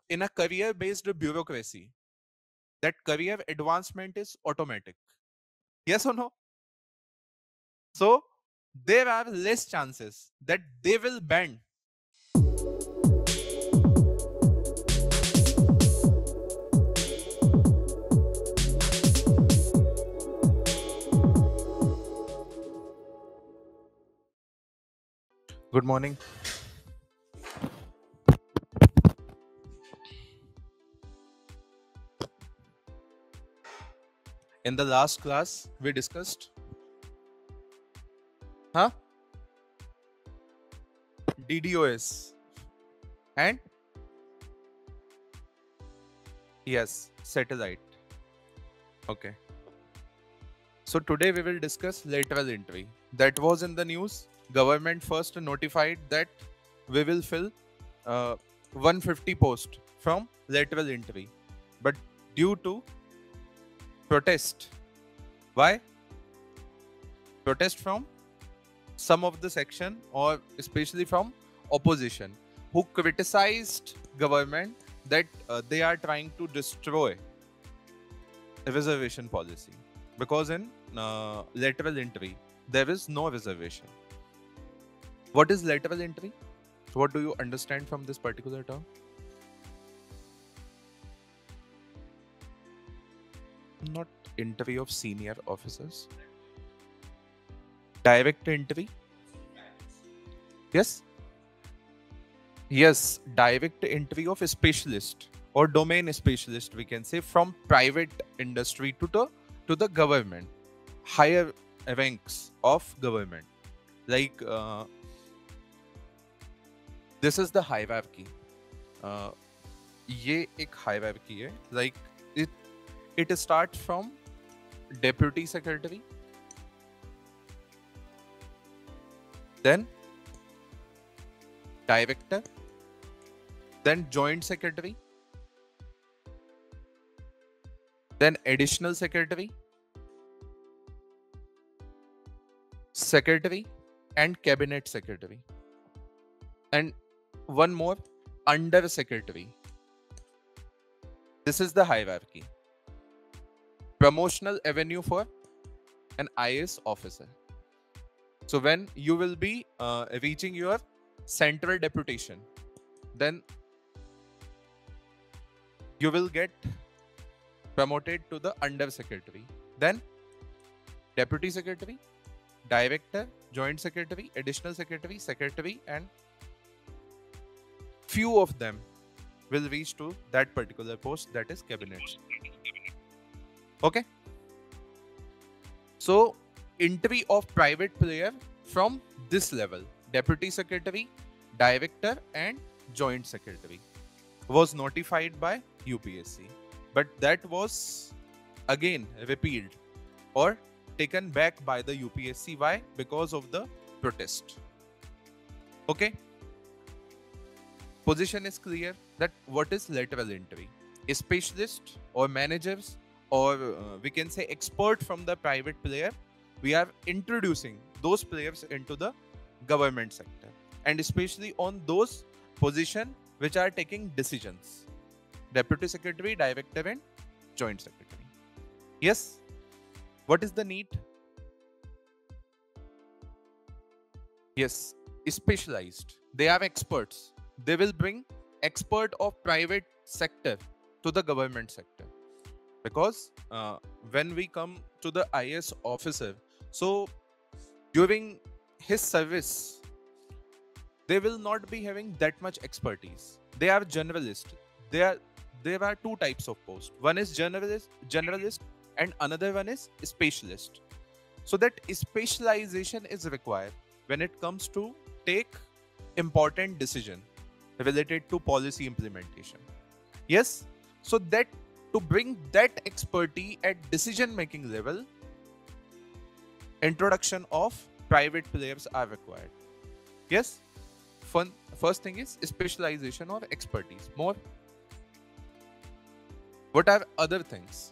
in a career-based bureaucracy, that career advancement is automatic. Yes or no? So there are less chances that they will bend. Good morning. In the last class, we discussed, huh? DDoS and yes, satellite. Okay. So today we will discuss lateral entry. That was in the news. Government first notified that we will fill 150 post from lateral entry, but due to protest, why? Protest from some of the section or especially from opposition who criticized government that they are trying to destroy reservation policy, because in lateral entry there is no reservation. What is lateral entry? What do you understand from this particular term? Not entry of senior officers. Direct entry. Yes. Yes, direct entry of a specialist or domain specialist, we can say, from private industry to the government, higher ranks of government. Like this is the hierarchy. ये एक hierarchy है. Like it starts from deputy secretary, then director, then joint secretary, then additional secretary, secretary, and cabinet secretary, and one more, under secretary. This is the hierarchy. Promotional avenue for an IAS officer. So when you will be reaching your central deputation, then you will get promoted to the under secretary, then deputy secretary, director, joint secretary, additional secretary, secretary, and few of them will reach to that particular post, that is cabinet. Okay. So entry of private player from this level, deputy secretary, director, and joint secretary, was notified by UPSC, but that was again repealed or taken back by the UPSC. Why? Because of the protest. Okay. Position is clear that what is lateral entry. A specialist or managers or we can say expert from the private player, we are introducing those players into the government sector, and especially on those positions which are taking decisions. Deputy secretary, director, and joint secretary. Yes. What is the need? Yes, specialized. They are experts. They will bring expert of private sector to the government sector, because when we come to the IAS officer, so during his service, they will not be having that much expertise. They are generalist. There are two types of posts. One is generalist, and another one is specialist. So that specialization is required when it comes to take important decision related to policy implementation. Yes. So that to bring that expertise at decision making level, introduction of private players are required. Yes. First thing is specialization or expertise. More. What are other things?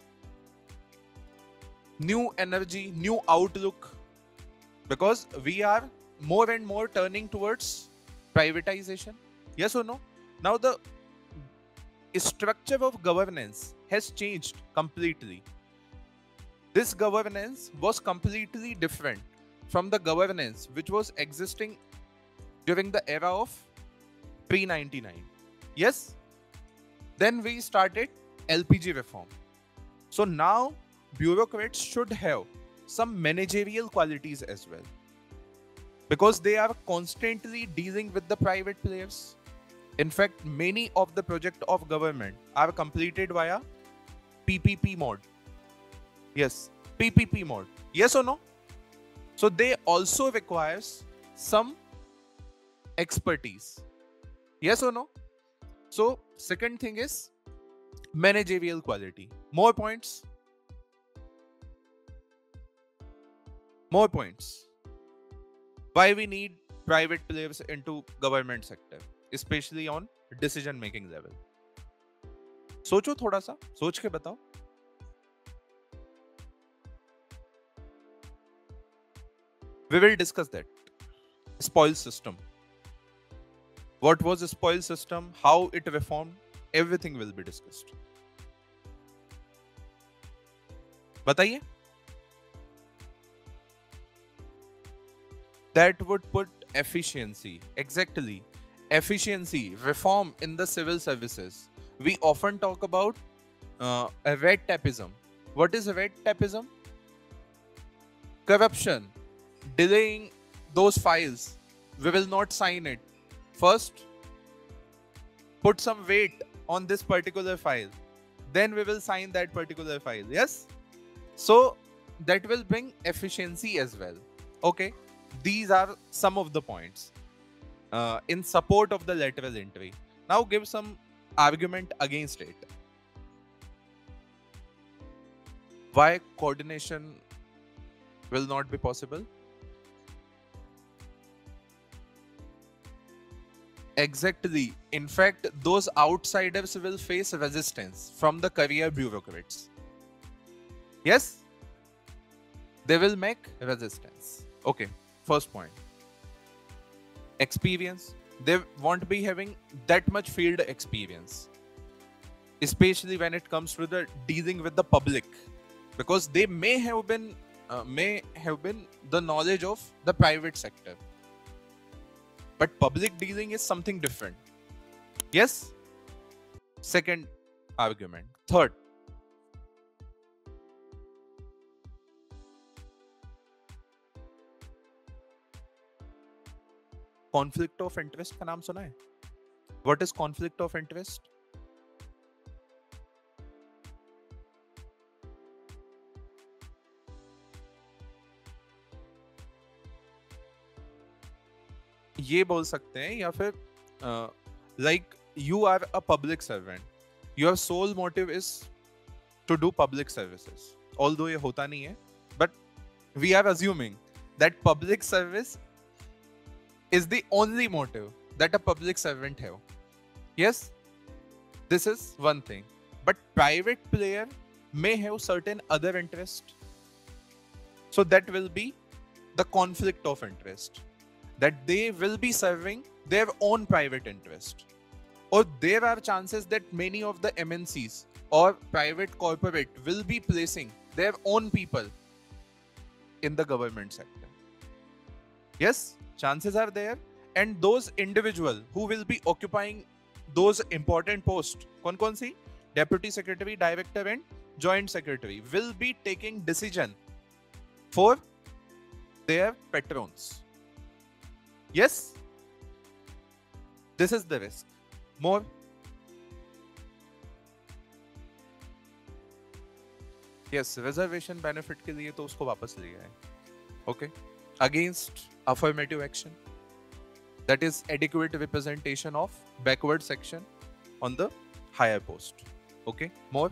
New energy, new outlook, because we are more and more turning towards privatization. Yes or no? Now the structure of governance has changed completely. This governance was completely different from the governance which was existing during the era of pre 99. Yes, then we started LPG reform. So now bureaucrats should have some managerial qualities as well, because they are constantly dealing with the private players. In fact, many of the projects of government are completed via PPP mode. Yes, PPP mode. Yes or no? So they also requires some expertise. Yes or no? So second thing is managerial quality. More points. More points. Why we need private players into government sector, especially on decision making level. सोचो थोड़ा सा, सोच के बताओ. We will discuss that. Spoil system. What was a spoil system? How it reformed? Everything will be discussed. बताइए. That would put efficiency. Exactly. Efficiency, reform in the civil services. We often talk about red tapeism. What is red tapeism? Corruption. Delaying those files. We will not sign it. First, put some weight on this particular file. Then we will sign that particular file. Yes? So that will bring efficiency as well. Okay. These are some of the points in support of the lateral entry. Now give some argument against it. Why coordination will not be possible? Exactly. In fact, those outsiders will face resistance from the career bureaucrats. Yes? They will make resistance. Okay. First point. Experience. They won't be having that much field experience, especially when it comes to the dealing with the public, because they may have been the knowledge of the private sector, but public dealing is something different. Yes. Second argument. Third. Conflict of interest का नाम सुना है? What is conflict of interest? ये बोल सकते हैं, या फिर like you are a public servant, your sole motive is to do public services. Although ये होता नहीं है, but we are assuming that public service is the only motive that a public servant have. Yes, this is one thing. But private player may have certain other interest. So that will be the conflict of interest. That they will be serving their own private interest. Or there are chances that many of the MNCs or private corporate will be placing their own people in the government sector. Yes, chances are there, and those individual who will be occupying those important posts, कौन सी? Deputy Secretary, Director and Joint Secretary, will be taking decision for their patrons. Yes, this is the risk. More. Yes, reservation benefit के लिए तो उसको वापस लिया है. Okay. Against affirmative action, that is adequate representation of backward section on the higher post. Okay, more.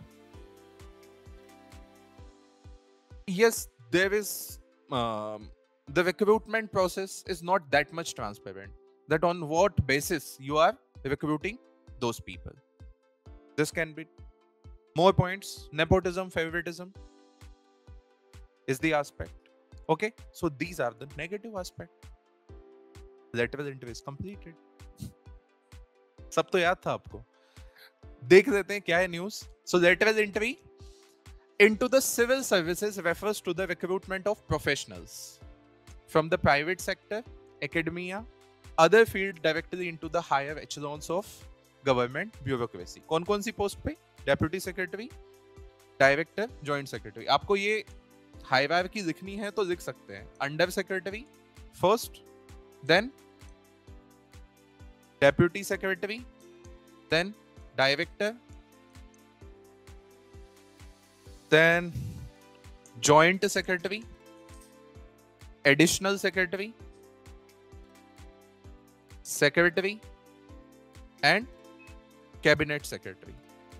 Yes, there is the recruitment process is not that much transparent, that on what basis you are recruiting those people. This can be more points. Nepotism, favoritism is the aspect. Okay, so these are the negative aspect. Lateral entry is completed. सब तो याद था आपको. देख लेते हैं क्या है news. So lateral entry into the civil services refers to the recruitment of professionals from the private sector, academia, other field directly into the higher echelons of government bureaucracy. कौन कौन सी पोस्ट पे? Deputy secretary, director, joint secretary. आपको ये hierarchy लिखनी है तो लिख सकते हैं. Under secretary first, then deputy secretary, then director, then joint secretary, additional secretary, secretary, and cabinet secretary.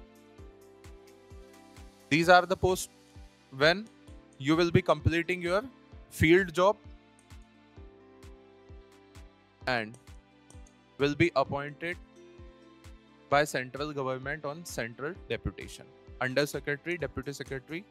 These are the posts when you will be completing your field job and will be appointed by central government on central deputation. Under secretary, deputy secretary,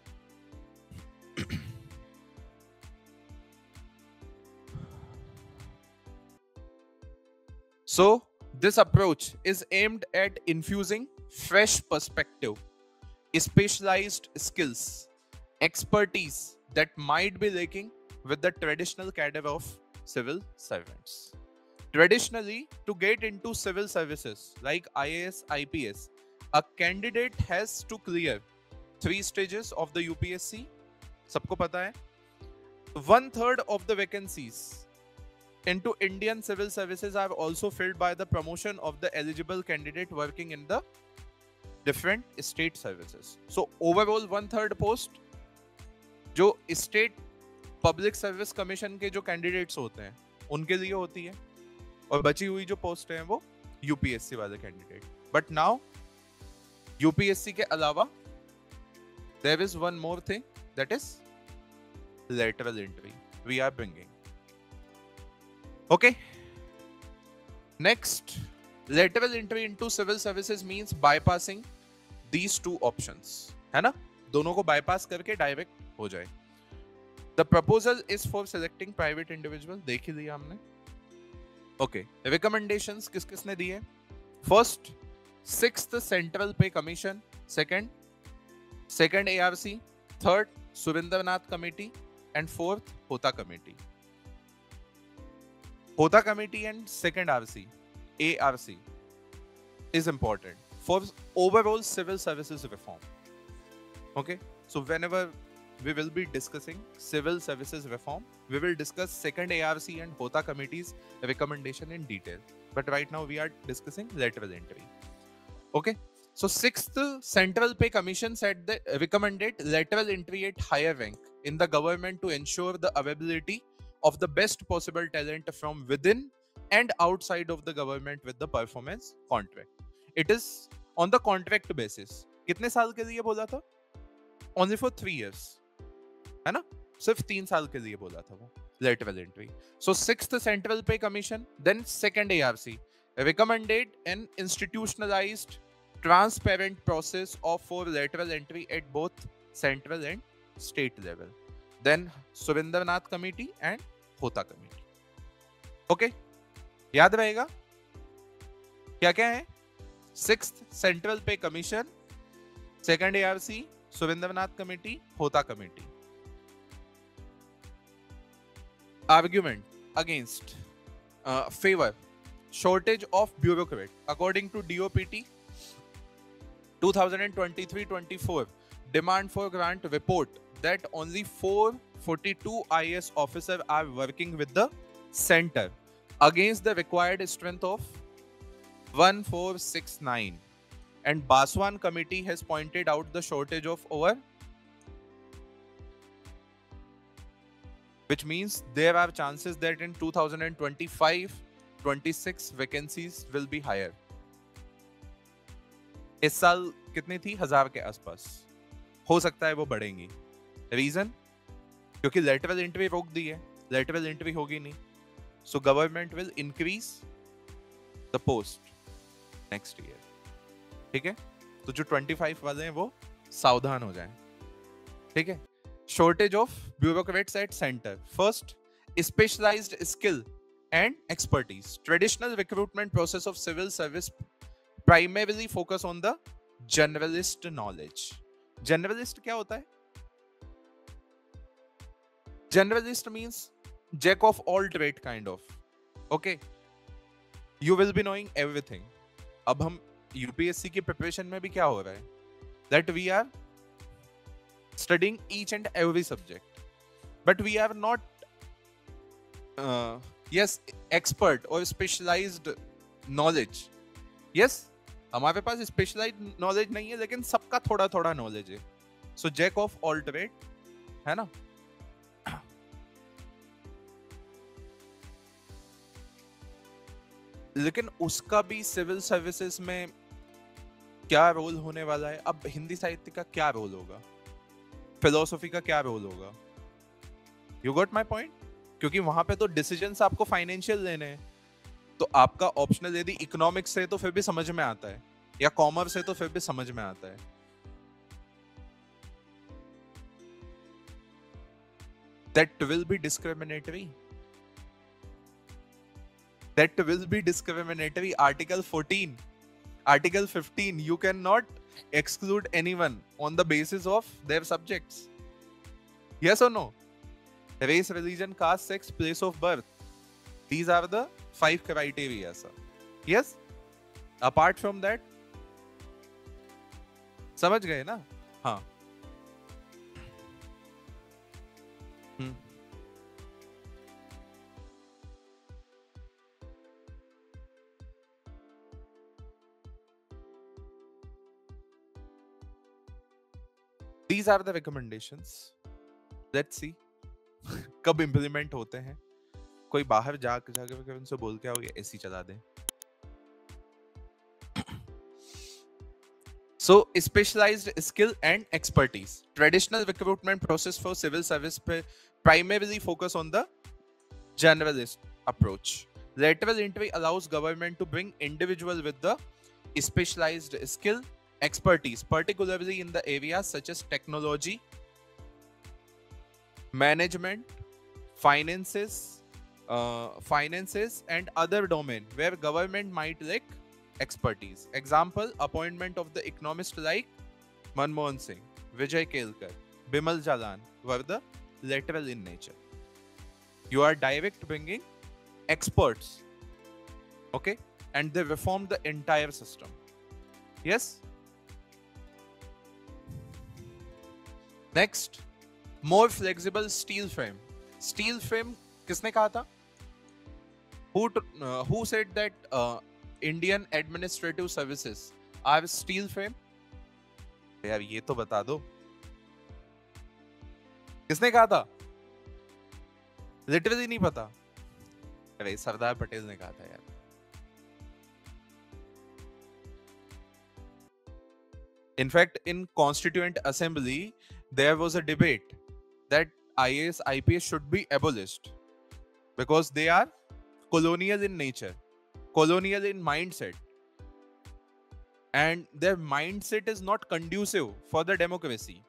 so this approach is aimed at infusing fresh perspective, specialized skills, expertise that might be lacking with the traditional cadre of civil servants. Traditionally, to get into civil services like IAS, IPS, a candidate has to clear 3 stages of the UPSC. सबको पता है. 1/3 of the vacancies into Indian civil services are also filled by the promotion of the eligible candidate working in the different state services. So overall 1/3 post जो state public service commission के जो candidates होते हैं उनके लिए होती है, और बची हुई जो पोस्ट हैं वो यूपीएससी वाले कैंडिडेट. बट नाउ यूपीएससी के अलावा there is one more thing, that is lateral entry we are bringing. Okay, next, lateral entry into civil services means bypassing these two options, है ना, दोनों को bypass करके डायरेक्ट हो जाए. The proposal is for selecting private individual, देख ही लिया हमने. Okay, recommendations किस किसने दिए? First, 6th Central Pay Commission, second ARC, third Surindranath Committee, and fourth Hota Committee. Hota Committee and second ARC is important for overall civil services reform. Okay, so whenever we will be discussing civil services reform, we will discuss second ARC and Hota Committee's recommendation in detail. But right now we are discussing lateral entry. Okay, so 6th Central Pay Commission said that recommended lateral entry at higher rank in the government to ensure the availability of the best possible talent from within and outside of the government with the performance contract. It is on the contract basis. कितने साल के लिए बोला था? Only for 3 years. है ना, सिर्फ 3 साल के लिए बोला था वो lateral entry. So 6th Central Pay Commission, then second ARC recommended an institutionalized, transparent process of for lateral entry at both central and state level. Then Surindranath Committee and Hota Committee. Okay, याद रहेगा क्या क्या है? 6th Central Pay Commission, second ARC, Surindranath Committee, Hota Committee. Argument against favor shortage of bureaucrat. According to DOPT 2023-24 demand for grant report that only 442 IAS officers are working with the center against the required strength of 1469, and Baswan committee has pointed out the shortage of over, which means there are chances that in 2025-26 vacancies will be higher. इस साल कितनी थी? 1000 के आसपास. हो सकता है वो बढ़ेंगी. रीजन, क्योंकि लेटरल एंट्री रोक दी है, लेटरल एंट्री होगी नहीं. So government will increase the post next year. ठीक है, तो जो 25 वाले हैं वो सावधान हो जाएं. ठीक है. Shortage of bureaucrats at center. First, specialized skill and expertise. Traditional recruitment process of civil service primarily focus on the generalist knowledge. Generalist क्या होता है? Generalist means jack of all trade kind of. Okay, you will be knowing everything. अब हम UPSC की preparation में भी क्या हो रहा है? That we are studying each and every subject, but we are not yes expert or specialized knowledge. Yes, हमारे पास स्पेशलाइज्ड नॉलेज नहीं है, लेकिन सबका थोड़ा थोड़ा नॉलेज है. So jack of all trade है ना. लेकिन उसका भी सिविल सर्विसेज में क्या रोल होने वाला है? अब हिंदी साहित्य का क्या रोल होगा, फिलोसफी का क्या रोल होगा? You got my point? क्योंकि वहां पे तो डिसीजंस आपको फाइनेंशियल लेने हैं. तो आपका ऑप्शनल यदि इकोनॉमिक्स है तो फिर भी समझ में आता है, या कॉमर्स है तो फिर भी समझ में आता है. That will be discriminatory. That will be discriminatory. Article 14, Article 15, you cannot exclude anyone on the basis of their subjects. Yes or no? Race, religion, caste, sex, place of birth. These are the 5 criteria, sir. Yes? Apart from that, समझ गए ना? हाँ. These are the recommendations. Let's see कब implement होते हैं. कोई बाहर जाके उनसे बोल के आओ, ये ऐसी चला दें. So, specialized skill and expertise. Traditional recruitment process for civil service primarily focus on the generalist approach. Lateral entry allows government to bring individual with the specialized skill, expertise, particularly in the areas such as technology, management, finances, and other domain where government might lack expertise. Example, appointment of the economist like Manmohan Singh, Vijay Kelkar, Bimal Jalan were the lateral in nature. You are direct bringing experts, okay, and they reformed the entire system. Yes. Next, more flexible steel frame. Steel frame किसने कहा था? Who said that Indian administrative services are steel frame? यार ये तो बता दो, किसने कहा था? लिटरली नहीं पता. अरे सरदार पटेल ने कहा था यार. In fact, in Constituent Assembly, there was a debate that IAS, IPS should be abolished because they are colonial in nature, colonial in mindset, and their mindset is not conducive for the democracy.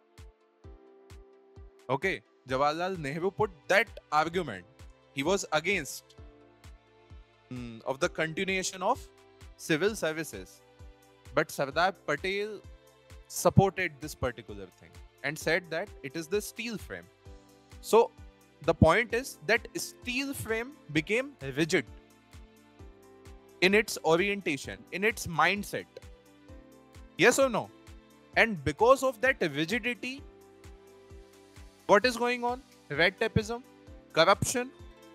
Okay, Jawaharlal Nehru put that argument. He was against of the continuation of civil services, but Sardar Patel supported this particular thing and said that it is the steel frame. So the point is that steel frame became rigid in its orientation, in its mindset. Yes or no? And because of that rigidity, what is going on? Red tapeism, corruption,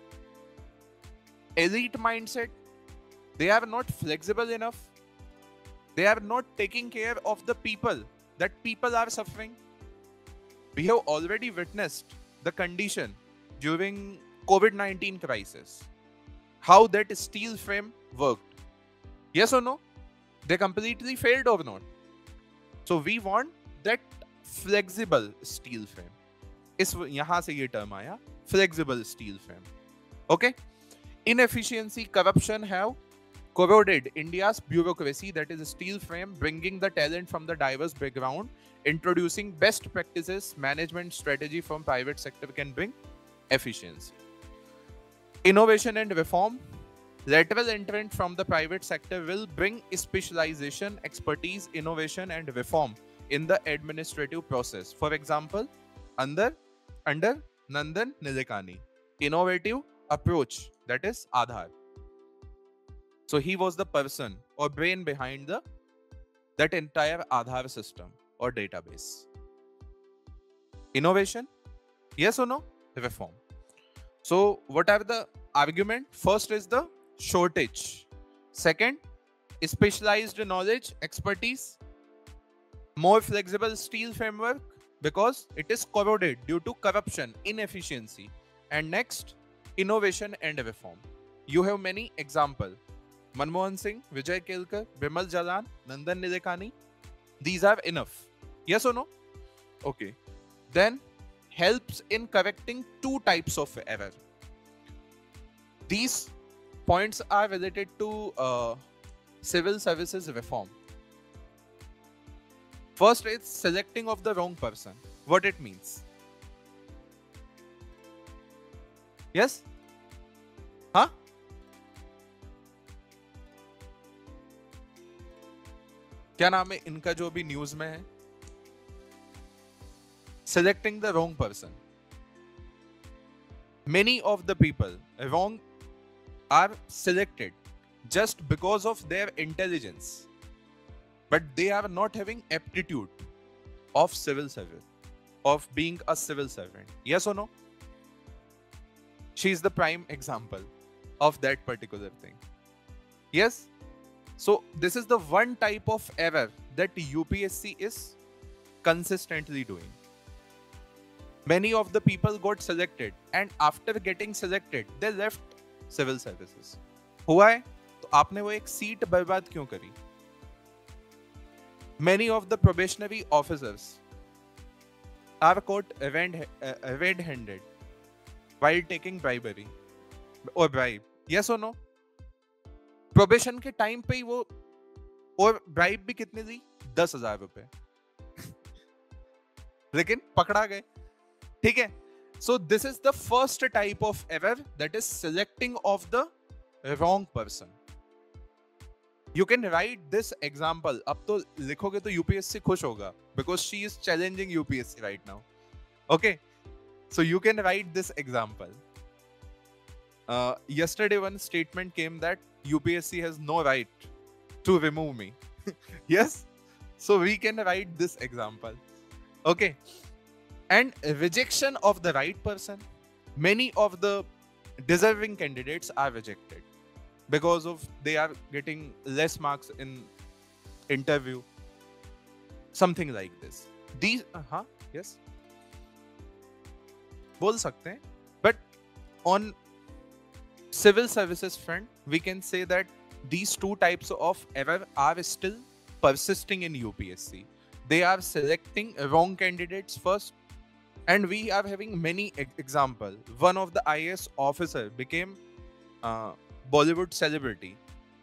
elite mindset. They are not flexible enough. They are not taking care of the people, that people are suffering. We have already witnessed the condition during COVID-19 crisis, how that steel frame worked. Yes or no? They completely failed or not? So we want that flexible steel frame. इस यहाँ से ये term आया, flexible steel frame. Okay? Inefficiency, corruption have corroded India's bureaucracy, that is steel frame, bringing the talent from the diverse background, introducing best practices, management strategy from private sector can bring efficiency. Innovation and reform. Lateral entrant from the private sector will bring specialization, expertise, innovation, and reform in the administrative process. For example, under Nandan Nilekani, innovative approach, that is Aadhaar. So he was the person or brain behind that entire Aadhaar system or database. Innovation, yes or no? Reform. So what are the argument? First is the shortage. Second, specialized knowledge, expertise. More flexible steel framework because it is corroded due to corruption, inefficiency. And next, innovation and reform. You have many examples. Manmohan Singh, Vijay Kelkar, Bimal Jalan, Nandan Nilekani. These are enough. Yes or no? Okay. Then helps in correcting two types of error. These points are related to civil services reform. First is selecting of the wrong person. What it means? Yes? Huh? क्या नाम है इनका जो भी news में है? Selecting the wrong person. Many of the people wrong are selected just because of their intelligence, but they are not having aptitude of civil service, of being a civil servant. Yes or no? She is the prime example of that particular thing. Yes? So this is the one type of error that UPSC is consistently doing. Many of the people got selected and after getting selected, they left civil services. हुआ है? तो आपने वो एक seat बर्बाद क्यों करी? Many of the probationary officers are caught red-handed while taking bribery or bribe. Yes or no? Probation के टाइम पे ही वो और bribe भी कितनी दी? 10,000 रुपए. लेकिन पकड़ा गए. ठीक है? So this is the first type of error, that is selecting of the wrong person. You can write this example. अब तो लिखोगे तो UPSC खुश होगा because she is challenging UPSC right now. Okay, so you can write this example. Yesterday one statement came that UPSC has no right to remove me. Yes, so we can write this example. Okay. And rejection of the right person. Many of the deserving candidates are rejected because of they are getting less marks in interview. Something like this. These, yes. बोल सकते हैं. But on civil services front, we can say that these two types of error are still persisting in UPSC. They are selecting wrong candidates first. And we are having many examples. One of the IAS officer became Bollywood celebrity.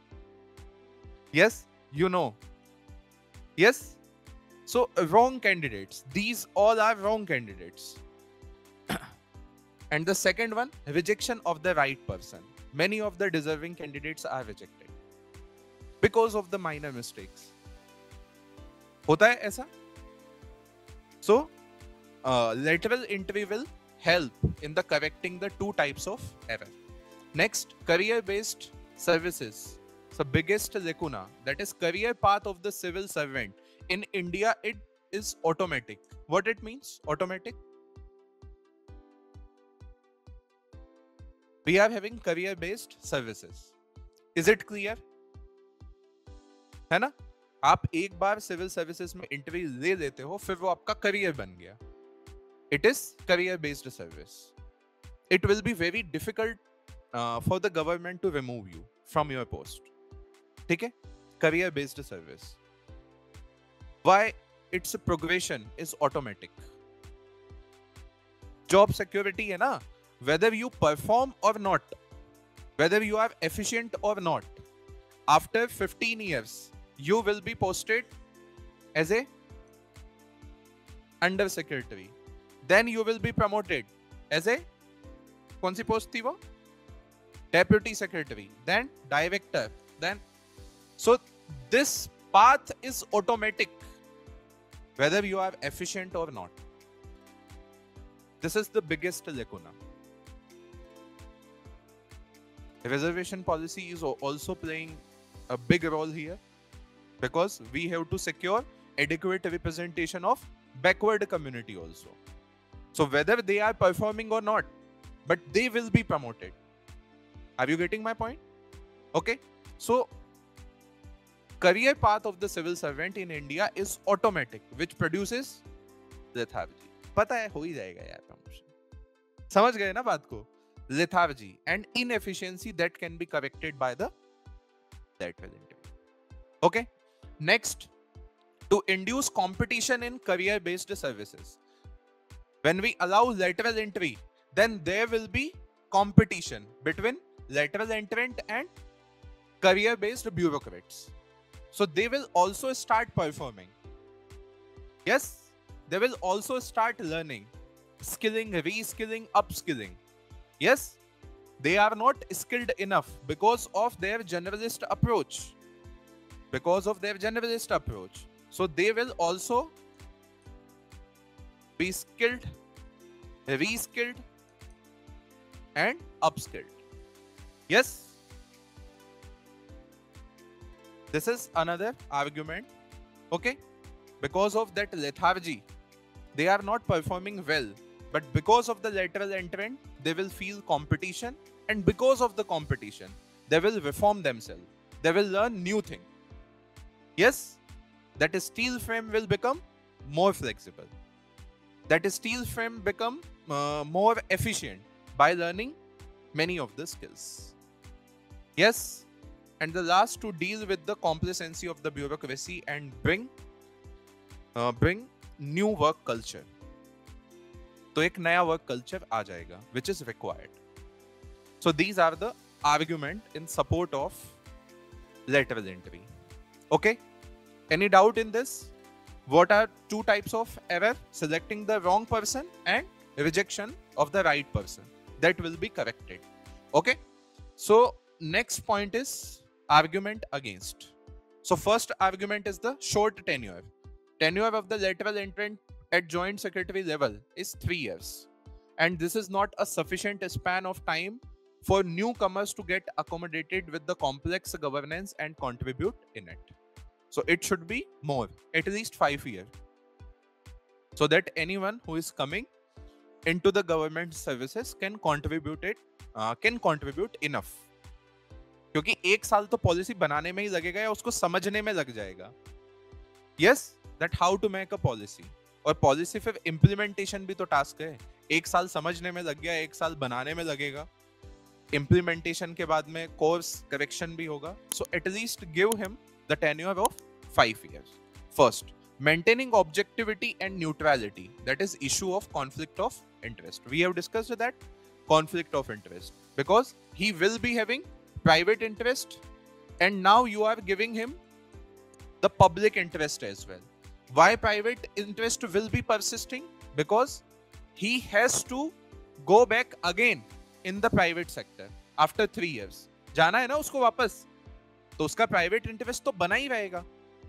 Yes, you know. Yes. So wrong candidates. These all are wrong candidates. And the second one, rejection of the right person. Many of the deserving candidates are rejected because of the minor mistakes. होता है ऐसा? So lateral entry will help in the correcting the two types of error. Next, career-based services. The biggest lacuna, that is career path of the civil servant. In India, it is automatic. What it means? Automatic. We are having career-based services. Is it clear? है ना? आप एक बार civil services में interview ले लेते हो, फिर वो आपका करियर बन गया. It is career-based service. It will be very difficult for the government to remove you from your post. ठीक है? Career-based service. Why? Its progression is automatic. Job security है ना? Whether you perform or not, whether you are efficient or not, after 15 years, you will be posted as a under secretary. Then you will be promoted as a कौन सी post थी वो? deputy secretary, then director, then so this path is automatic whether you are efficient or not. This is the biggest lacuna. Reservation policy is also playing a big role here because we have to secure adequate representation of backward community also. So whether they are performing or not, but they will be promoted. Are you getting my point? Okay. So career path of the civil servant in India is automatic, which produces lethargy. पता है हो ही जाएगा यार promotion. समझ गए ना बात को? Lethargy and inefficiency that can be corrected by the lateral entry. Okay. Next, to induce competition in career-based services. When we allow lateral entry, then there will be competition between lateral entrant and career-based bureaucrats. So they will also start performing. Yes, they will also start learning, skilling, reskilling, upskilling. Yes, they are not skilled enough because of their generalist approach. So they will also be skilled, reskilled, and upskilled. Yes. This is another argument. Okay. Because of that lethargy, they are not performing well. But because of the lateral entrant, they will feel competition. And because of the competition, they will reform themselves. They will learn new things. Yes, that steel frame will become more flexible. That steel frame become more efficient by learning many of the skills. Yes, and the last, to deal with the complacency of the bureaucracy and bring new work culture. तो एक नया work culture आ जाएगा, which is required. So these are the argument in support of lateral entry. Okay. Any doubt in this? What are two types of error? Selecting the wrong person and rejection of the right person. That will be corrected. Okay. So next point is argument against. So first argument is the short tenure. Tenure of the lateral entrant at joint secretary level is 3 years. And this is not a sufficient span of time for newcomers to get accommodated with the complex governance and contribute in it. So it should be more, at least 5 years. So that anyone who is coming into the government services can contribute enough. क्योंकि 1 साल तो policy बनाने में ही लगेगा या उसको समझने में लग जाएगा. Yes, that how to make a policy. और पॉलिसी फिर इम्प्लीमेंटेशन भी तो टास्क है. 1 साल समझने में लग गया, 1 साल बनाने में लगेगा. Implementation के बाद में course correction भी होगा. So at least give him the tenure of 5 years. First, maintaining objectivity and neutrality. That is issue of conflict of interest. We have discussed that conflict of interest because he will be having private interest and now you are giving him the public interest as well. Why private interest will be persisting? Because he has to go back again in the private sector after 3 years. जाना है ना उसको वापस, तो उसका private interest तो बना ही रहेगा.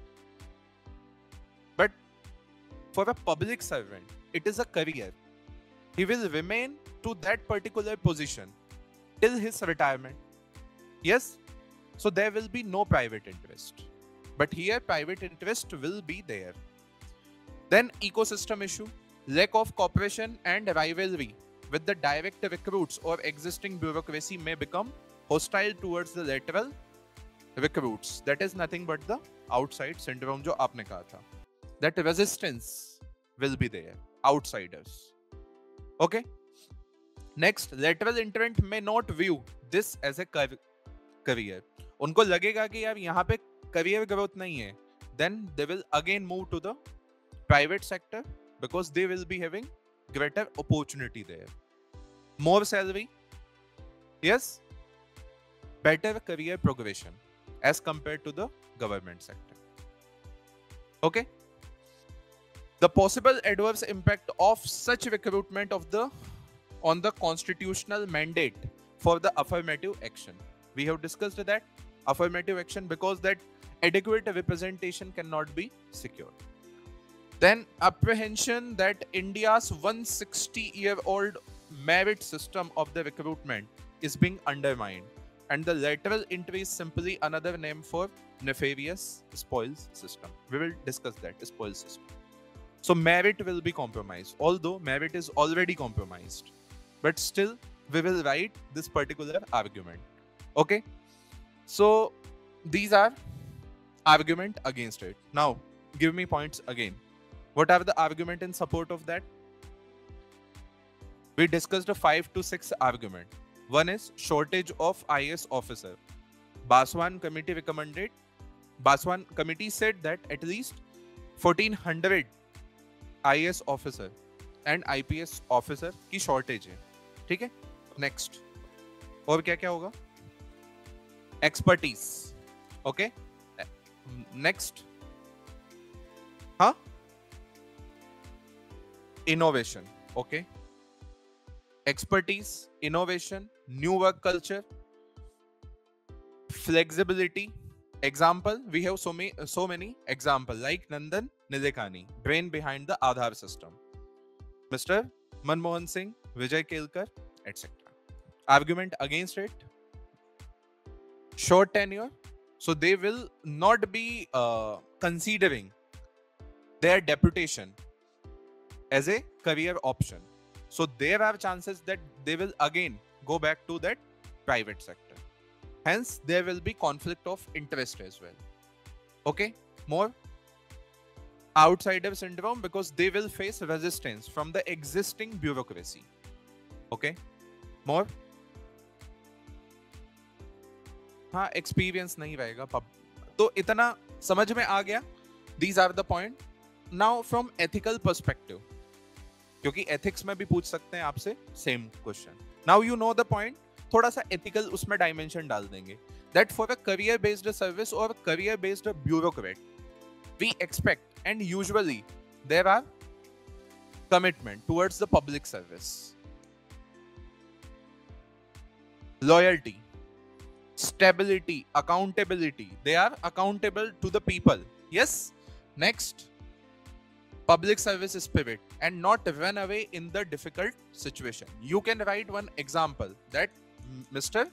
But for a public servant, it is a career. He will remain to that particular position till his retirement. Yes, so there will be no private interest. But here private interest will be there. Then ecosystem issue, lack of cooperation and rivalry with the direct recruits or existing bureaucracy may become hostile towards the lateral recruits. That is nothing but the outside syndrome जो आपने कहा था. That resistance will be there, outsiders. Okay. Next, lateral entrant may not view this as a career. उनको लगेगा कि यार यहाँ पे career growth नहीं है. Then they will again move to the private sector because they will be having greater opportunity there. More salary. Yes. Better career progression as compared to the government sector. Okay. The possible adverse impact of such recruitment on the constitutional mandate for the affirmative action. We have discussed that affirmative action because that adequate representation cannot be secured. Then apprehension that India's 160-year-old merit system of the recruitment is being undermined, and the lateral entry is simply another name for nefarious spoils system. We will discuss that spoils system. So merit will be compromised, although merit is already compromised, but still we will write this particular argument. Okay, so these are argument against it. Now give me points again. What are the argument in support of that? We discussed a 5 to 6 argument. One is shortage of IAS officer. Baswan committee recommended. Baswan committee said that at least 1400 IAS officer and IPS officer की shortage है. ठीक है? Next. और क्या क्या होगा? Expertise. Okay? Next. Huh? Innovation. Okay? Expertise, innovation, new work culture, flexibility. Example, we have so many example like Nandan Nilekani, brain behind the Aadhaar system, Mr. Manmohan Singh, Vijay Kelkar, etc. Argument against it: short tenure, so they will not be considering their deputation as a career option. So there are chances that they will again go back to that private sector. Hence, there will be conflict of interest as well. Okay, more outsider syndrome because they will face resistance from the existing bureaucracy. Okay, more हाँ experience नहीं रहेगा तो इतना समझ में आ गया. These are the point. Now from ethical perspective, क्योंकि ethics में भी पूछ सकते हैं आपसे same question. Now you know the point. थोड़ा सा ethical उसमें dimension डाल देंगे. That for a career based service or career based bureaucrat, we expect and usually there are commitment towards the public service, loyalty, stability, accountability. They are accountable to the people. Yes. Next, public service spirit and not run away in the difficult situation. You can write one example that Mr.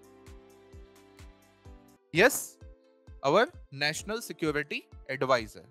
Yes, our national security advisor.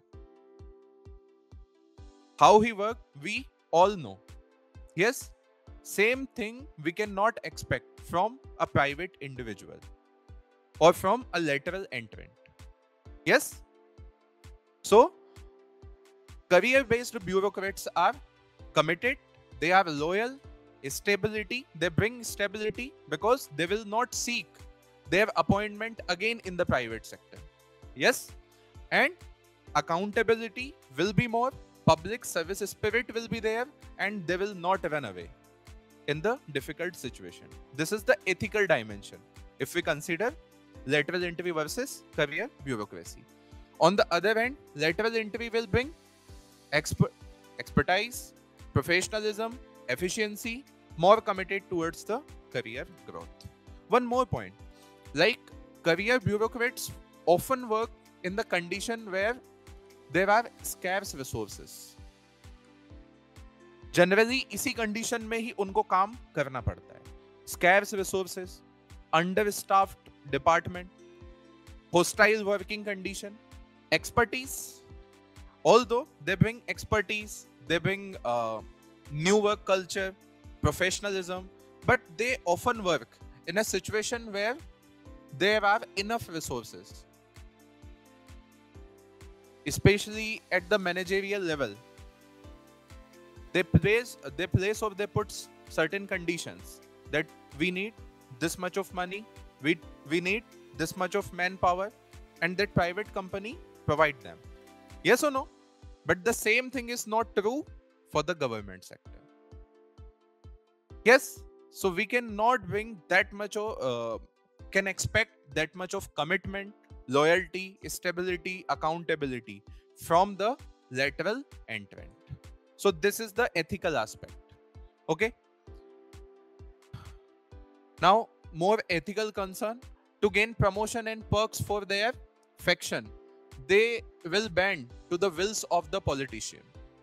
How he worked, we all know. Yes, same thing we cannot expect from a private individual or from a lateral entrant. Yes. So, career-based bureaucrats are committed, they are loyal, stability, they bring stability because they will not seek their appointment again in the private sector. Yes, and accountability will be more, public service spirit will be there, and they will not run away in the difficult situation. This is the ethical dimension if we consider lateral entry versus career bureaucracy. On the other hand, lateral entry will bring expertise, professionalism, efficiency, more committed towards the career growth. One more point, like career bureaucrats often work in the condition where there are scarce resources. Generally, इसी condition में ही उनको काम करना पड़ता है. Scarce resources, understaffed department, hostile working condition, expertise. Although they bring expertise, they bring new work culture, professionalism, but they often work in a situation where there are enough resources, especially at the managerial level. They place or they put certain conditions that we need this much of money, we need this much of manpower, and that private company provide them. Yes or no? But the same thing is not true for the government sector. Yes, so we cannot bring that much can expect that much of commitment, loyalty, stability, accountability from the lateral entrant. So this is the ethical aspect. Okay. Now more ethical concern, to gain promotion and perks for their faction, they will bend to the wills of the politician.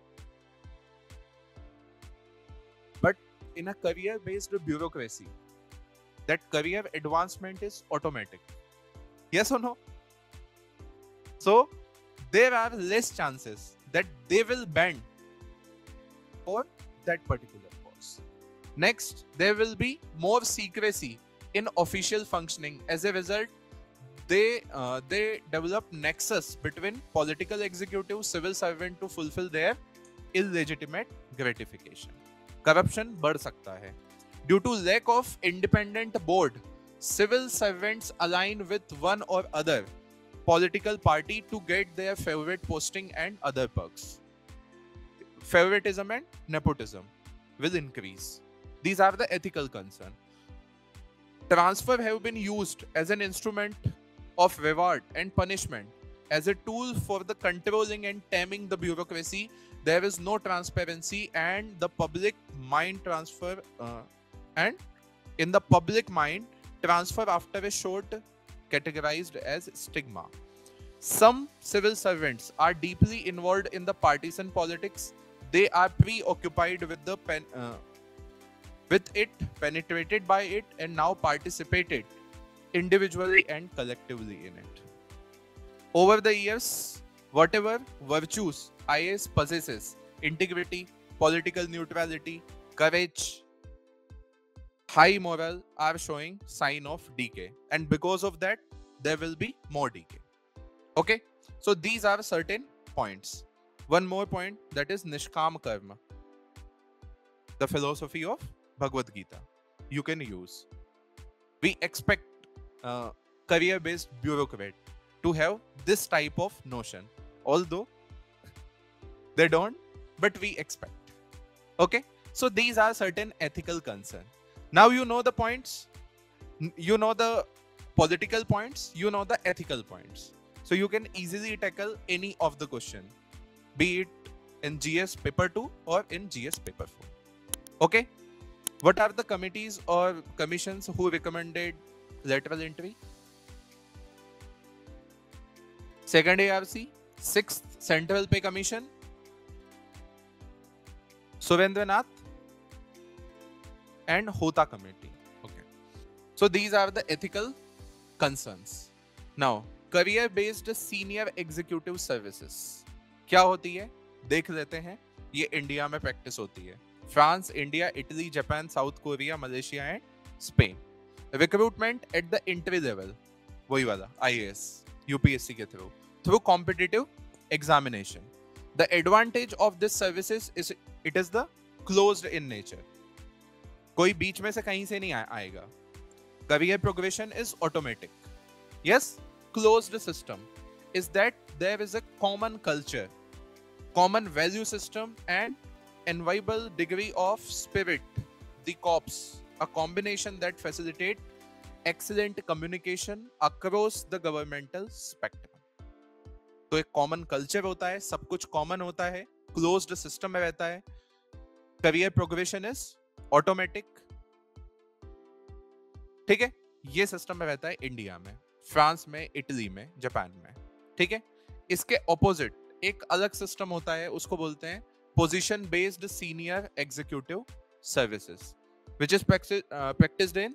But in a career-based bureaucracy, that career advancement is automatic. Yes or no? So there are less chances that they will bend for that particular cause. Next, there will be more secrecy in official functioning. As a result, they develop nexus between political executive, civil servant to fulfill their illegitimate gratification. Corruption बढ़ सकता है. Due to lack of independent board, civil servants align with one or other political party to get their favorite posting and other perks. Favoritism and nepotism will increase. These are the ethical concerns. Transfer have been used as an instrument of reward and punishment, as a tool for the controlling and taming the bureaucracy. There is no transparency, and the public mind transfer and in the public mind, transfer after a short categorized as stigma. Some civil servants are deeply involved in the partisan politics. They are preoccupied with the penetrated by it, and now participated individually and collectively in it. Over the years, whatever virtues IAS possesses, integrity, political neutrality, courage, high moral, are showing sign of decay, and because of that there will be more decay. Okay, so these are certain points. One more point, that is Nishkam Karma, the philosophy of Bhagavad Gita, you can use. We expect career-based bureaucrat to have this type of notion, although they don't, but we expect. Okay, so these are certain ethical concerns. Now you know the points, you know the political points, you know the ethical points. So you can easily tackle any of the question, be it in GS paper 2 or in GS paper 4. Okay, what are the committees or commissions who recommended lateral entry? 2nd ARC, 6th Central Pay Commission, Surendranath, and Hota Committee. Okay, so these are the ethical concerns. Now, career-based senior executive services क्या होती है देख लेते हैं. ये India में practice होती है. France, India, Italy, Japan, South Korea, Malaysia and Spain. Recruitment at the entry level, वही वाला IAS, UPSC के through competitive examination. The advantage of this services is it is the closed in nature. कोई बीच में से कहीं से नहीं आएगा. Career progression is automatic. Yes, closed system is that there is a common culture, common value system, and enviable degree of spirit, the corps, a combination that facilitate excellent communication across the governmental spectrum. तो एक common culture होता है, सब कुछ common होता है, closed system में रहता है. Career progression is automatic. ठीक है, ये सिस्टम में रहता है इंडिया में, फ्रांस में, इटली में, जापान में. ठीक है, इसके ऑपोजिट एक अलग सिस्टम होता है, उसको बोलते हैं position based senior executive services, which is practiced in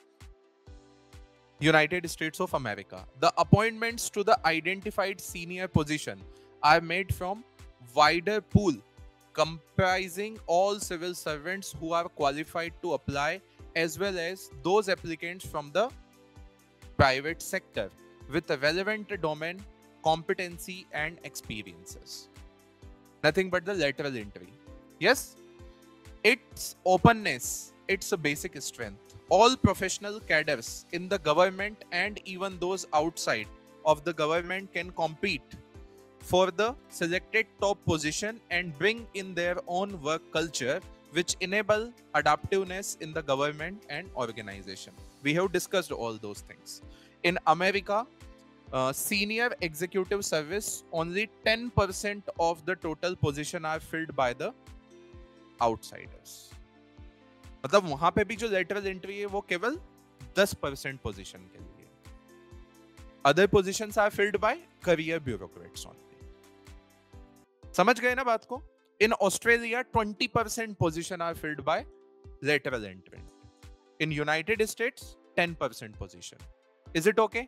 United States of America. The appointments to the identified senior position are made from wider pool comprising all civil servants who are qualified to apply, as well as those applicants from the private sector with a relevant domain, competency and experiences. Nothing but the lateral entry. Yes, its openness, its a basic strength. All professional cadres in the government and even those outside of the government can compete for the selected top position and bring in their own work culture, which enable adaptiveness in the government and organization. We have discussed all those things. In America, senior executive service, only 10% of the total position are filled by the outsiders. मतलब वहां पे भी जो lateral entry है वो केवल 10% position के लिए. Other positions are filled by career bureaucrats only. समझ गए ना बात को? In Australia, 20% position are filled by lateral entrant. In United States, 10% position. Is it okay?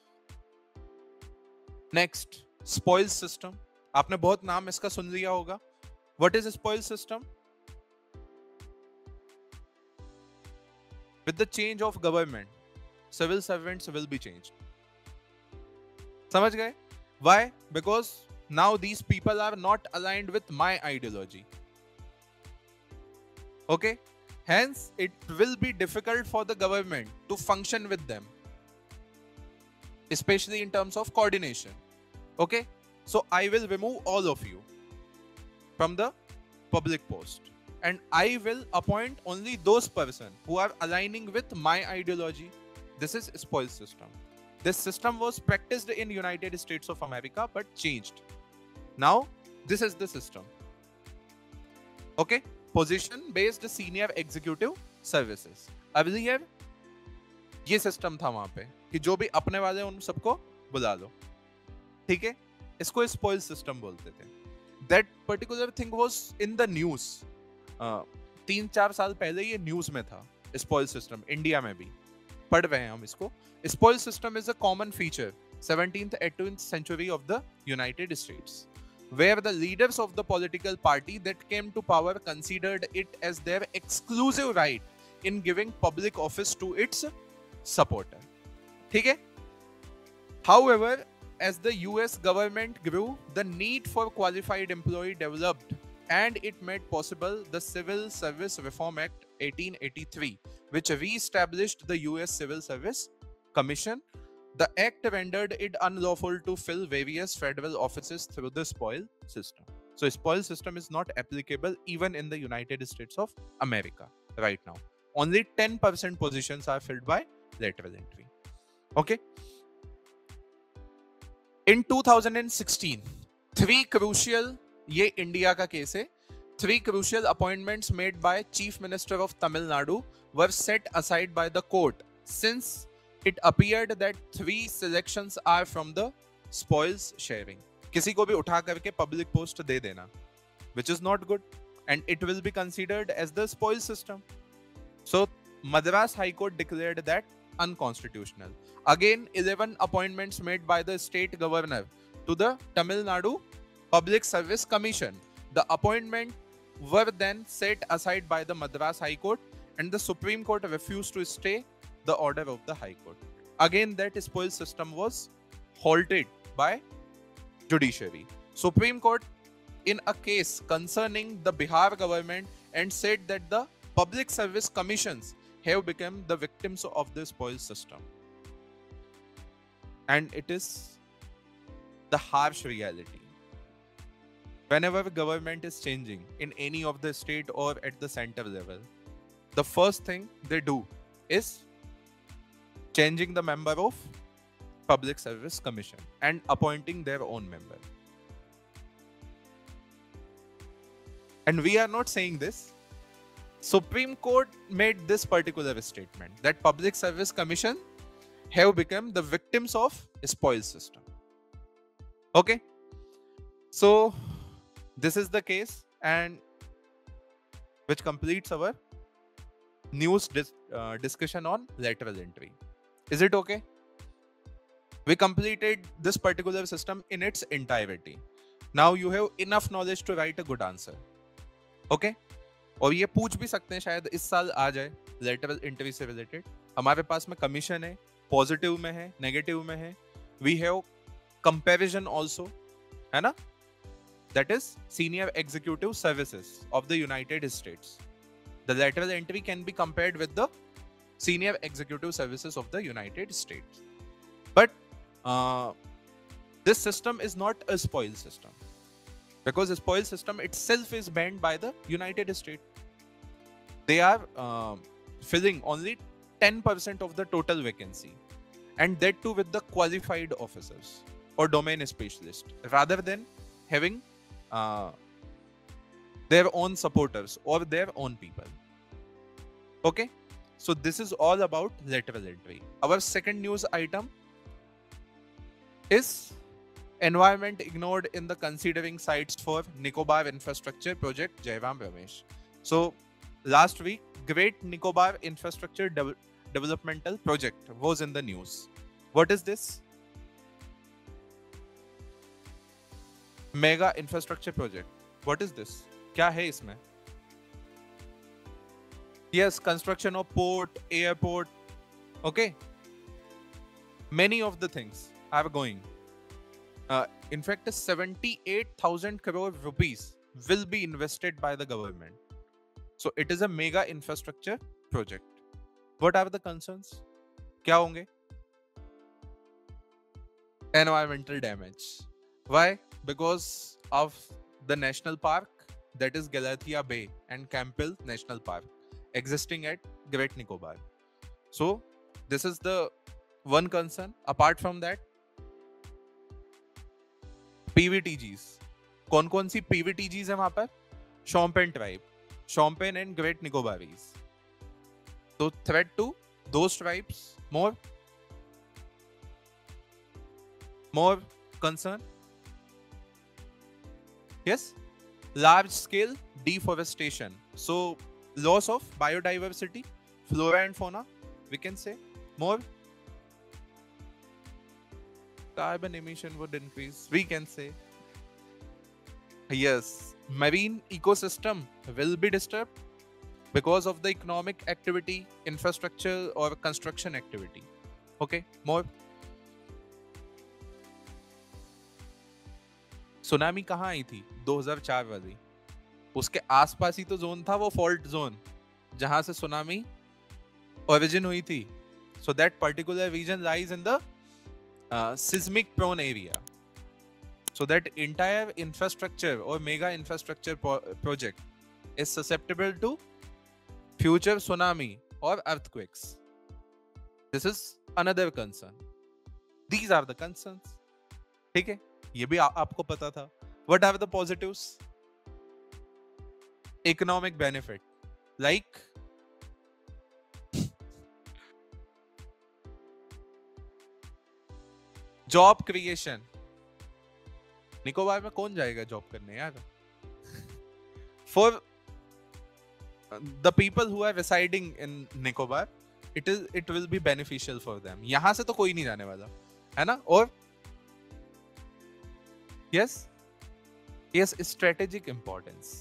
Next, spoils system. आपने बहुत नाम इसका सुन लिया होगा. What is a spoils system? With the change of government, civil servants will be changed. समझ गए? Why? Because now these people are not aligned with my ideology. Okay? Hence, it will be difficult for the government to function with them, especially in terms of coordination. Okay? So I will remove all of you from the public post, and I will appoint only those persons who are aligning with my ideology. This is spoils system. This system was practiced in United States of America but changed. Now this is the system. Okay? Position based senior executive services. Earlier ये system था वहां पे कि जो भी अपने वाले उन सबको बुला लो. ठीक है? इसको स्पॉइल सिस्टम बोलते थे. That particular thing was in the news. 3-4 साल पहले ये न्यूज में था. स्पॉइल सिस्टम इंडिया में भी पढ़ रहे हैं हम इसको. Spoil system is a common feature 17th 18th century of the United States, where the leaders of the political party that came to power considered it as their exclusive right in giving public office to its supporter. ठीक है? However, as the US government grew, the need for qualified employee developed, and it made possible the Civil Service Reform Act 1883, which re-established the US Civil Service Commission. The act rendered it unlawful to fill various federal offices through the spoil system. So spoil system is not applicable even in the United States of America right now. Only 10% positions are filled by lateral entry. Okay? In 2016, three crucial, ये India का case है, 3 crucial appointments made by Chief Minister of Tamil Nadu were set aside by the court since it appeared that 3 selections are from the spoils sharing. किसी को भी उठा करके public post दे देना, which is not good, and it will be considered as the spoil system. So Madras High Court declared that unconstitutional. Again, 11 appointments made by the state governor to the Tamil Nadu Public Service Commission. The appointment were then set aside by the Madras High Court, and the Supreme Court refused to stay the order of the High Court. Again, that spoil system was halted by judiciary. Supreme Court in a case concerning the Bihar government and said that the public service commissions have become the victims of the spoil system. And it is the harsh reality. Whenever government is changing in any of the state or at the center level, the first thing they do is changing the member of Public Service Commission and appointing their own member. And we are not saying this. Supreme Court made this particular statement that Public Service Commission have become the victims of spoil system. Okay? So this is the case, and which completes our news discussion on lateral entry. Is it okay? We completed this particular system in its entirety. Now you have enough knowledge to write a good answer. Okay? और ये पूछ भी सकते हैं शायद इस साल आ जाए lateral entry से related. हमारे पास में कमीशन है, पॉजिटिव में है, नेगेटिव में है. We have comparison also, है ना? That is Senior Executive Services of the United States. The lateral entry can be compared with the Senior Executive Services of the United States. But this system is not a spoil system, because the spoil system itself is banned by the United States. They are filling only 10% of the total vacancy, and that too with the qualified officers or domain specialists, rather than having their own supporters or their own people. Okay? So this is all about lateral entry. Our second news item is environment ignored in the considering sites for Nicobar infrastructure project, Jairam Ramesh. So last week, Great Nicobar Infrastructure Developmental Project was in the news. What is this? Mega infrastructure project. What is this? क्या है इसमें? Yes, construction of port, airport. Okay. Many of the things are going. In fact, 78,000 crore rupees will be invested by the government. So it is a mega infrastructure project. What are the concerns? क्या होंगे? Environmental damage. Why? Because of the national park, that is Galathea Bay and Campbell National Park, existing at Great Nicobar. So this is the one concern. Apart from that, PVTGs. कौन कौन सी PVTGs है वहां पर? Shompen tribe, Shompen and Great Nicobaris. So threat to those tribes, more concern. Yes, large scale deforestation. So loss of biodiversity, flora and fauna, we can say. More carbon emission would increase, we can say. Yes, marine ecosystem will be disturbed because of the economic activity, infrastructure or construction activity. Okay, more. Tsunami कहाँ आई थी? 2004 वाली. उसके आसपास ही तो zone था, वो fault zone जहां से सुनामी ओरिजिन हुई थी. So that particular region lies in the seismic prone area. So that entire infrastructure or mega infrastructure project is susceptible to future tsunami or earthquakes. This is another concern. These are the concerns. ठीक है, ये भी आपको पता था. What are the positives? Economic benefit, like job creation. Nicobar में कौन जाएगा जॉब करने यार? For the people who are residing in Nicobar, it will be beneficial for them. यहाँ से तो कोई नहीं जाने वाला, है ना? और yes, strategic importance.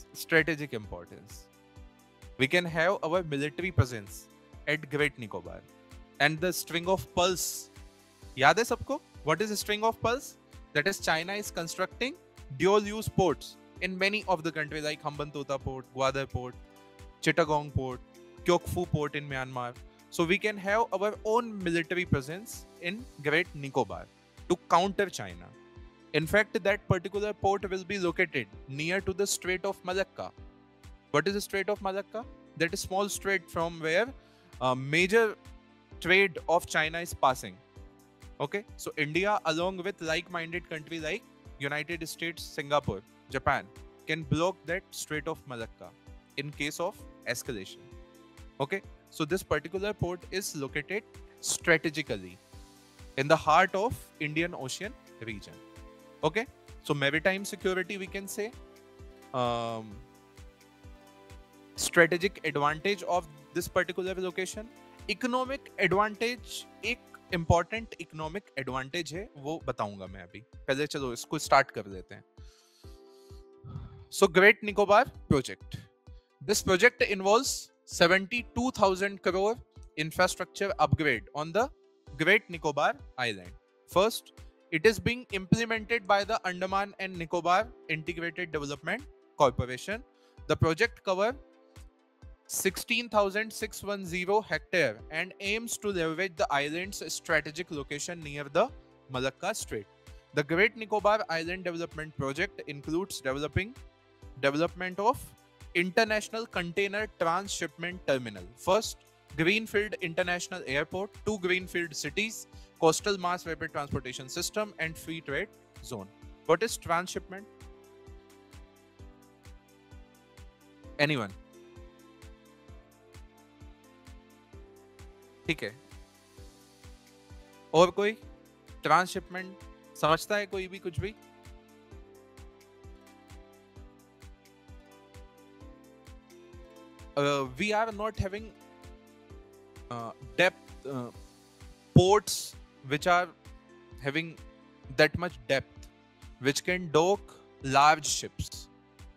We can have our military presence at Great Nicobar and the string of pearls. याद है सबको? What is a string of pearls? That is, China is constructing dual-use ports in many of the countries like Hambantota Port, Gwadar Port, Chittagong Port, Kyokfu Port in Myanmar. So we can have our own military presence in Great Nicobar to counter China. In fact, that particular port will be located near to the Strait of Malacca. What is the Strait of Malacca? That is small strait from where major trade of China is passing. Okay, so India, along with like-minded countries like United States, Singapore, Japan, can block that Strait of Malacca in case of escalation. Okay, so this particular port is located strategically in the heart of Indian Ocean region. Okay, so maritime security, we can say, strategic advantage of this particular location. Economic advantage, एक important economic advantage है, वो बताऊंगा मैं अभी. पहले चलो इसको start कर लेते हैं. So Great Nicobar project. This project involves 72,000 crore infrastructure upgrade on the Great Nicobar Island. First, it is being implemented by the Andaman and Nicobar Integrated Development Corporation. The project covers 16,610 hectare and aims to leverage the island's strategic location near the Malacca Strait. The Great Nicobar Island Development Project includes development of International Container Transshipment Terminal. First, Greenfield International Airport, 2 Greenfield cities, coastal mass rapid transportation system, and free trade zone. What is transshipment? Anyone? ठीक है, और कोई transshipment समझता है कोई भी कुछ भी? We are not having depth ports which are having that much depth which can dock large ships.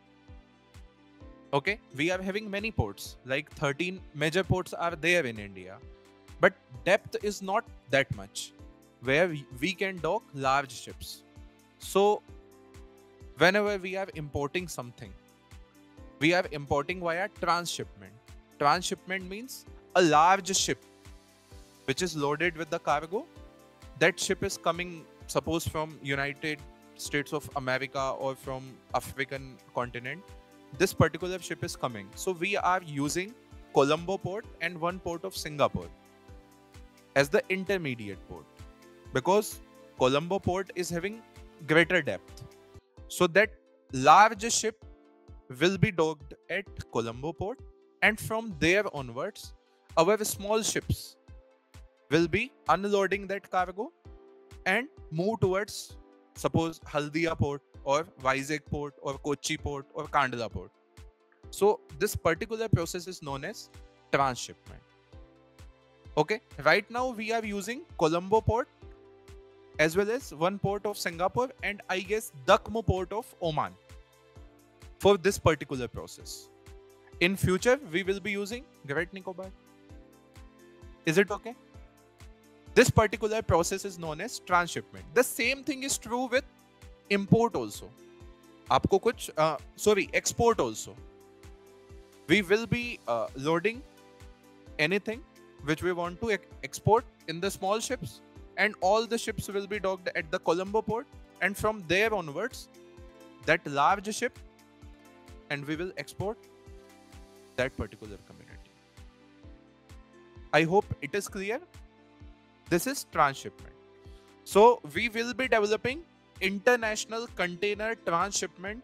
Okay, we are having many ports, like 13 major ports are there in India, but depth is not that much where we can dock large ships. So whenever we are importing something, we are importing via transshipment. Transshipment means a large ship which is loaded with the cargo. That ship is coming, suppose from United States of America or from African continent. This particular ship is coming. So we are using Colombo port and one port of Singapore as the intermediate port, because Colombo port is having greater depth. So that large ship will be docked at Colombo port, and from there onwards, our small ships will be unloading that cargo and move towards, suppose, Haldia port or Vizag port or Kochi port or Kandla port. So this particular process is known as transshipment. Okay, right now we are using Colombo port as well as one port of Singapore and I guess Dakmo port of Oman for this particular process. In future, we will be using Great Nicobar. Is it okay? This particular process is known as transshipment. The same thing is true with import also. आपको कुछ export also. We will be loading anything which we want to export in the small ships, and all the ships will be docked at the Colombo port, and from there onwards, that large ship, and we will export that particular community. I hope it is clear. This is transshipment. So we will be developing international container transshipment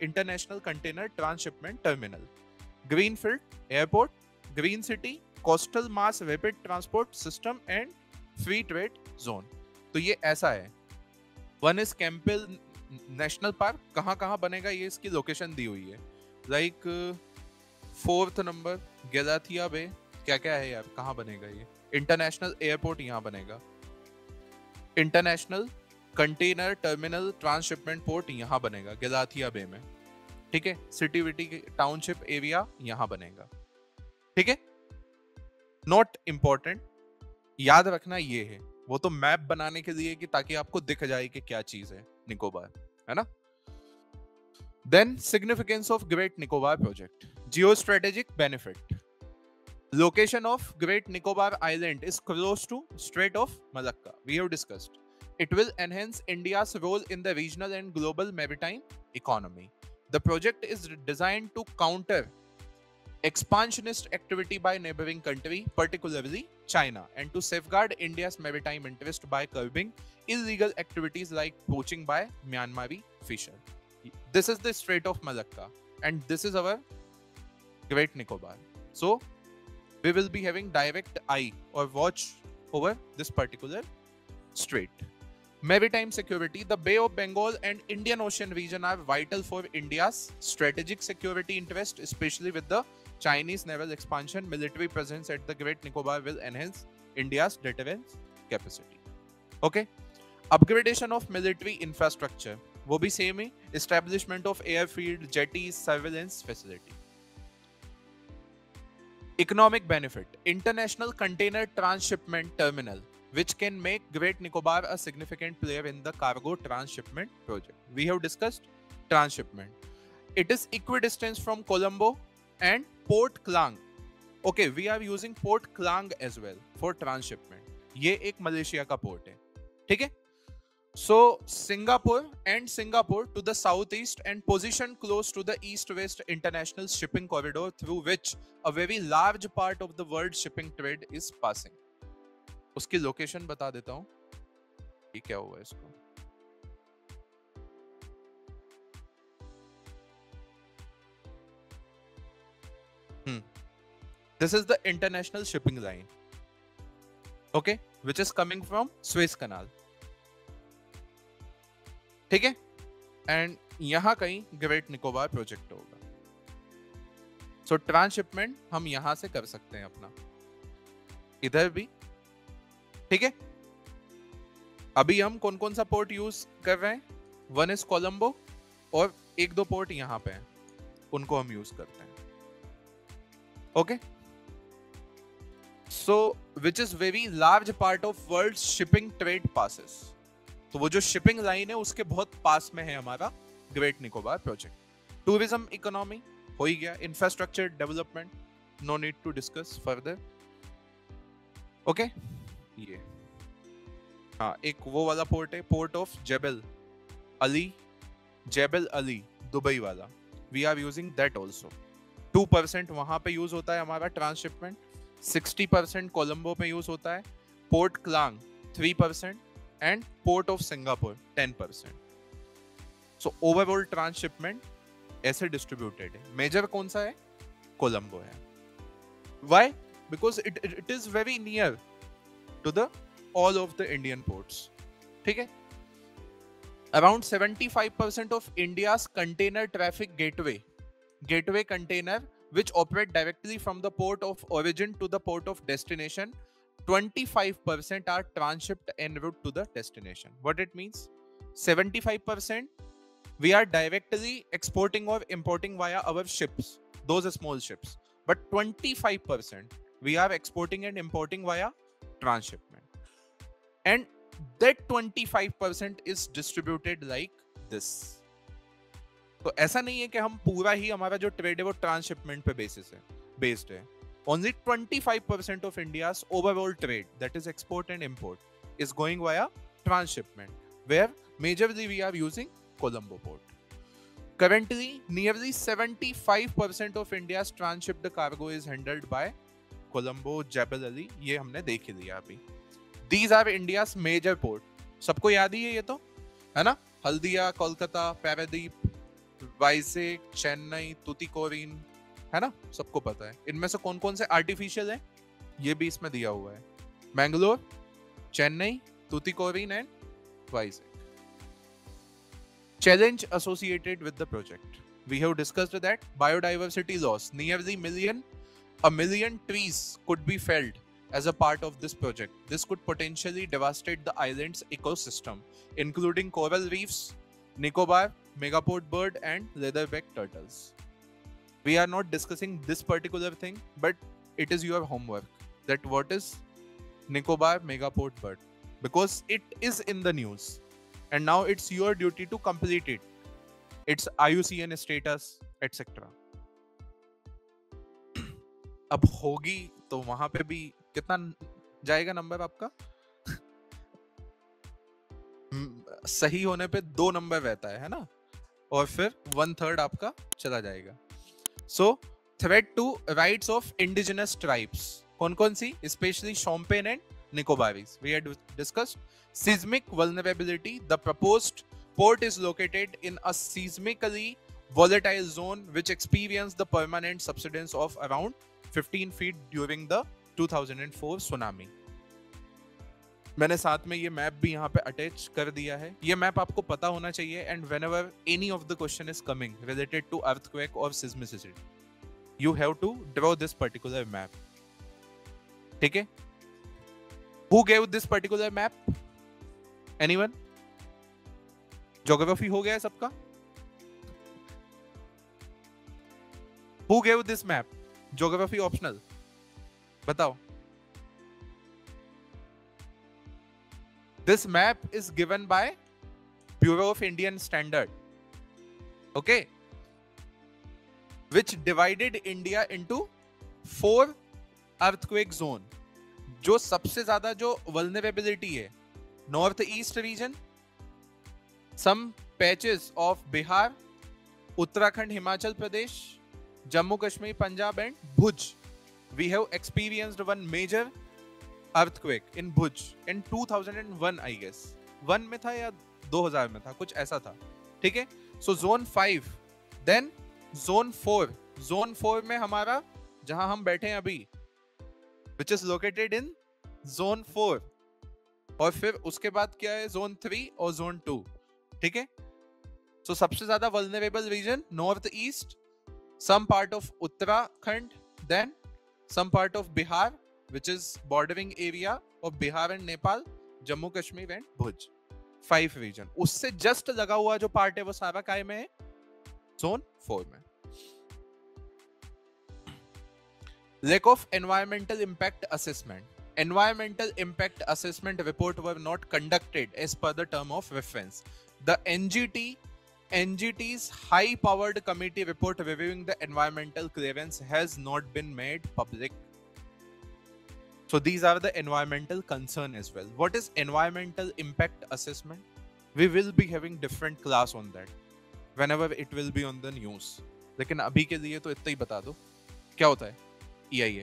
terminal, greenfield airport, green city, coastal mass rapid transport system and free trade zone. तो ये ऐसा है. One is Campbell national park. कहाँ बनेगा ये इसकी location दी हुई है. Like 4th number Galathea bay. क्या है यार, कहाँ बनेगा ये? इंटरनेशनल एयरपोर्ट यहाँ बनेगा. International container terminal transshipment port यहाँ बनेगा गैलाथिया बे में. ठीक है. सिटी विटी टाउनशिप एरिया यहाँ बनेगा. ठीक है. नॉट इंपॉर्टेंट, याद रखना ये है. वो तो मैप बनाने के लिए कि ताकि आपको दिख जाए कि क्या चीज है निकोबार, है ना. Then significance of great Nicobar project. Geo strategic benefit. Location of Great Nicobar Island is close to Strait of Malacca. We have discussed. It will enhance India's role in the regional and global maritime economy. The project is designed to counter expansionist activity by neighboring country, particularly China, and to safeguard India's maritime interest by curbing illegal activities like poaching by Myanmari fishers. This is the Strait of Malacca, and this is our Great Nicobar. So we will be having direct eye or watch over this particular strait. Maritime security. The Bay of Bengal and Indian Ocean region are vital for India's strategic security interest, especially with the Chinese naval expansion. Military presence at the Great Nicobar will enhance India's deterrence capacity. Okay. Upgradation of military infrastructure. वो भी same he. Establishment of airfield, jetties, surveillance facility. Economic benefit. International container transshipment terminal, which can make Great Nicobar a significant player in the cargo transshipment project. We have discussed transshipment. It is equidistant from Colombo and Port Klang. Okay, we are using Port Klang as well for transshipment. ये एक Malaysia का port है. ठीक है. So Singapore to the southeast and positioned close to the east-west international shipping corridor through which a very large part of the world shipping trade is passing. उसकी location बता देता हूँ. ये क्या हुआ इसको? This is the international shipping line. Okay, which is coming from Suez canal, ठीक है, एंड यहां कहीं ग्रेट निकोबार प्रोजेक्ट होगा। सो ट्रांसशिपमेंट हम यहां से कर सकते हैं अपना, इधर भी, ठीक है। अभी हम कौन कौन सा पोर्ट यूज कर रहे हैं, वन इज कोलंबो और एक दो पोर्ट यहां पे हैं, उनको हम यूज करते हैं, okay. So which is very large part of world shipping trade passes, तो वो जो शिपिंग लाइन है उसके बहुत पास में है हमारा great Nicobar project. Tourism economy हो ही गया, infrastructure development, no need to discuss further, okay. ये हाँ, एक वो वाला पोर्ट है, port of Jebel Ali, Jebel Ali Dubai वाला, we are using that also. 2% वहां पे यूज होता है हमारा ट्रांसशिपमेंट, 60% कोलंबो पे यूज होता है, port Klang 3% and port of Singapore 10%। So overall transshipment ऐसे डिस्ट्रीब्यूटेड है। मेजर कौन सा है, कोलंबो है। Why, because it is very near to the all of the Indian ports, ठीक है। Around 75% of India's container traffic gateway container which operate directly from the port of origin to the port of destination, 25% are transshipped en route to the destination. What it means, 75% we are directly exporting or importing via our ships, those small ships, but 25% we are exporting and importing via transshipment, and that 25% is distributed like this. तो ऐसा नहीं है कि हम पूरा ही हमारा जो trade है वो ट्रांसशिपमेंट पे बेस्ड है। Only 25% of India's overall trade, that is export and import, is going via transshipment, where majorly we are using Colombo port. Currently, nearly 75% of India's transshipped cargo is handled by Colombo, Jebel Ali, ये हमने देख ही लिया अभी। These are India's major port, सबको याद ही है ये तो, है ना, हल्दिया, कोलकाता, पैरादीप, वाइसेक, चेन्नई, तुतिकोरिन, है ना, सबको पता है। इनमें से कौन कौन से आर्टिफिशियल हैं, ये भी इसमें दिया हुआ है, Mangalore, Chennai, Tuticorin and Vizag. Challenge associated with the project, we have discussed that biodiversity loss, nearly a million trees could be felled as a part of this project. This could potentially devastate the island's ecosystem, including coral reefs, Nicobar, megaport bird and leatherback turtles. We are not discussing this particular thing, but it is your homework that what is Nicobar megaport bird, because it is in the news and now it's your duty to complete it, its IUCN status etc. अब होगी तो वहां पे भी कितना जाएगा number आपका? सही होने पे 2 नंबर रहता है ना, और फिर 1/3 आपका चला जाएगा। So threat to rights of indigenous tribes, कौन कौन सी, specially Shompen and Nicobarese, we had discussed. Seismic vulnerability, the proposed port is located in a seismically volatile zone which experienced the permanent subsidence of around 15 feet during the 2004 tsunami. मैंने साथ में ये map भी यहाँ पे अटैच कर दिया है, ये मैप आपको पता होना चाहिए, and whenever any of the question is coming related to earthquake or seismicity, you have to draw this particular map, ठीक है? Who gave this particular map? Anyone? Geography हो गया है सबका? Who gave this map? Geography optional. बताओ. This map is given by Bureau of Indian Standard. Okay? Which divided India into 4 earthquake zone. जो सबसे ज्यादा जो vulnerability है, north east region, some patches of Bihar, Uttarakhand, Himachal Pradesh, Jammu Kashmir, Punjab and Bhuj. We have experienced one major earthquake in Bhuj in 2001, I guess 1 में था या 2000 में था, कुछ ऐसा था, ठीक है. So zone 5, then zone 4. Zone 4 में हमारा जहां हम बैठे हैं अभी, which is located in zone 4, और फिर उसके बाद क्या है, जोन 3 और जोन 2, ठीक है। सो सबसे ज्यादा vulnerable region north east, some part of Uttarakhand, then some part of Bihar, which is bordering area of Bihar and Nepal, Jammu Kashmir and Bhuj. 5 region. उससे just लगा हुआ जो part है वो सारा काय में है, zone 4 में. Lack of environmental impact assessment. Environmental impact assessment report were not conducted as per the term of reference. The NGT's high-powered committee report reviewing the environmental clearance has not been made public. So these are the environmental concern as well. What is environmental impact assessment? We will be having different class on that whenever it will be on the news. लेकिन अभी के लिए तो इतना ही बता दो क्या होता है EIA.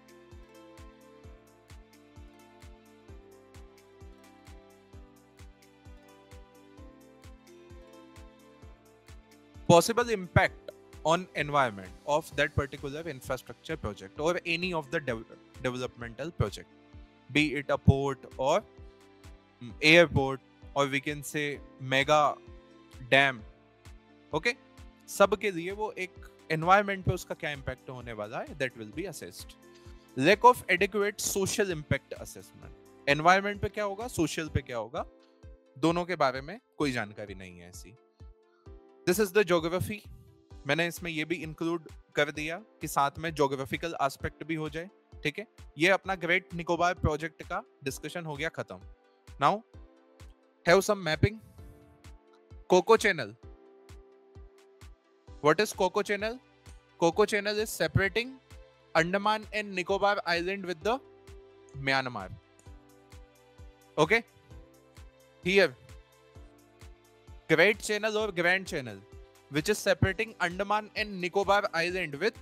Possible impact on environment of that particular infrastructure project or any of the developmental project, be it a port or airport or we can say mega dam. Okay, सब के लिए वो एक environment पे उसका क्या impact होने वाला है, that will be assessed. Lack of adequate social impact assessment. Environment पे क्या होगा, social पे क्या होगा, दोनों के बारे में कोई जानकारी नहीं है ऐसी. This is the geography. मैंने इसमें ये भी इंक्लूड कर दिया कि साथ में ज्योग्राफिकल एस्पेक्ट भी हो जाए, ठीक है. ये अपना ग्रेट निकोबार प्रोजेक्ट का डिस्कशन हो गया खत्म. Now have some mapping. Coco Channel. What is Coco Channel? Coco Channel is separating Andaman and Nicobar island with the Myanmar. Okay, here Great Channel or Grand Channel, which is separating Andaman and Nicobar Island with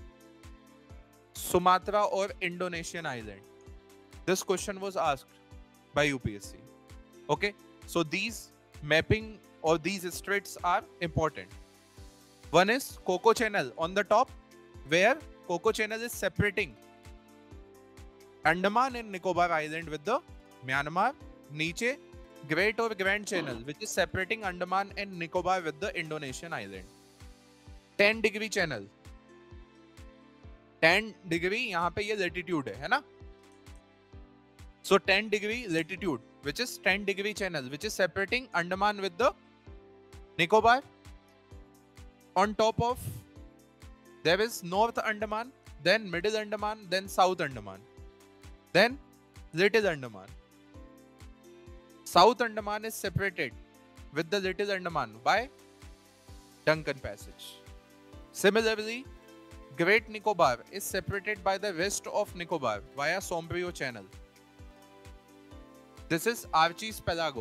Sumatra or Indonesian Island. This question was asked by UPSC. Okay, so these mapping or these straits are important. One is Coco Channel on the top, where Coco Channel is separating Andaman and Nicobar Island with the Myanmar. नीचे Great or Grand Channel, which is separating Andaman and Nicobar with the Indonesian island. 10-degree channel. 10 degree यहाँ पे ये latitude है ना? So 10-degree latitude, which is 10-degree channel, which is separating Andaman with the Nicobar. On top of there is North Andaman, then Middle Andaman, then South Andaman, then Little Andaman. South Andaman is separated with the Little Andaman by Duncan Passage. Similarly, Great Nicobar is separated by the west of Nicobar via Sombrio Channel. This is Archie's Pelago,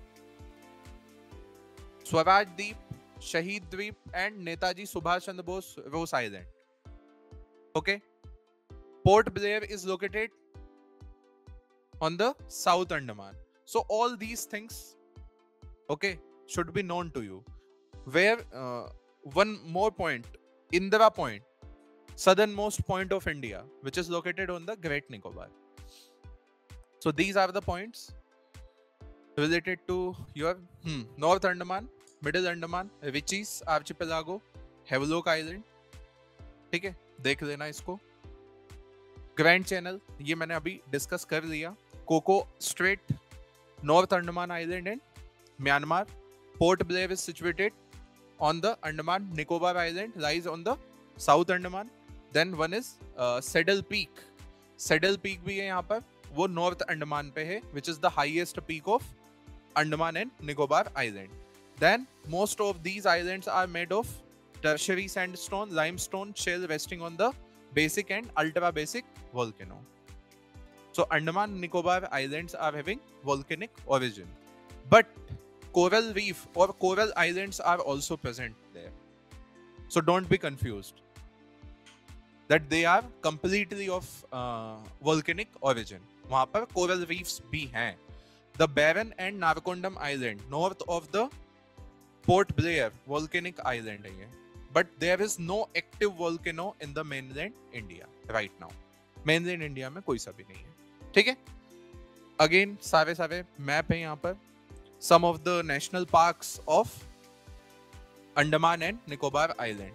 Swaraj Deep, Shahid Dweep, and Netaji Subhash Chandra Bose Rose Island. Okay, Port Blair is located on the South Andaman. So all these things, okay, should be known to you. Where one more point, Indira Point, southernmost point of India, which is located on the Great Nicobar. So these are the points related to your North Andaman, Middle Andaman, Ritchie's Archipelago, Havelock Island. ठीक है, देख लेना इसको. Grand channel ये मैंने अभी discuss कर लिया. Coco Strait, North Andaman Island and Myanmar. Port Blair is situated on the Andaman Nicobar Island, lies on the South Andaman. Then one is Saddle Peak. Saddle Peak भी है यहाँ पर, वो North Andaman पे है, which is the highest peak of Andaman and Nicobar Island. Then most of these islands are made of tertiary sandstone, limestone shell resting on the basic and ultra basic volcano. So Andaman and Nicobar Islands are having volcanic origin, but coral reef or coral islands are also present there. So don't be confused that they are completely of volcanic origin. वहाँ पर coral reefs भी हैं. The Barren and Narcondam Island north of the Port Blair volcanic island है ये. But there is no active volcano in the mainland India right now. Mainland India में कोई सा भी नहीं है. ठीक है, अगेन सारे सारे मैप है यहाँ पर, some of the national parks of Andaman and Nicobar island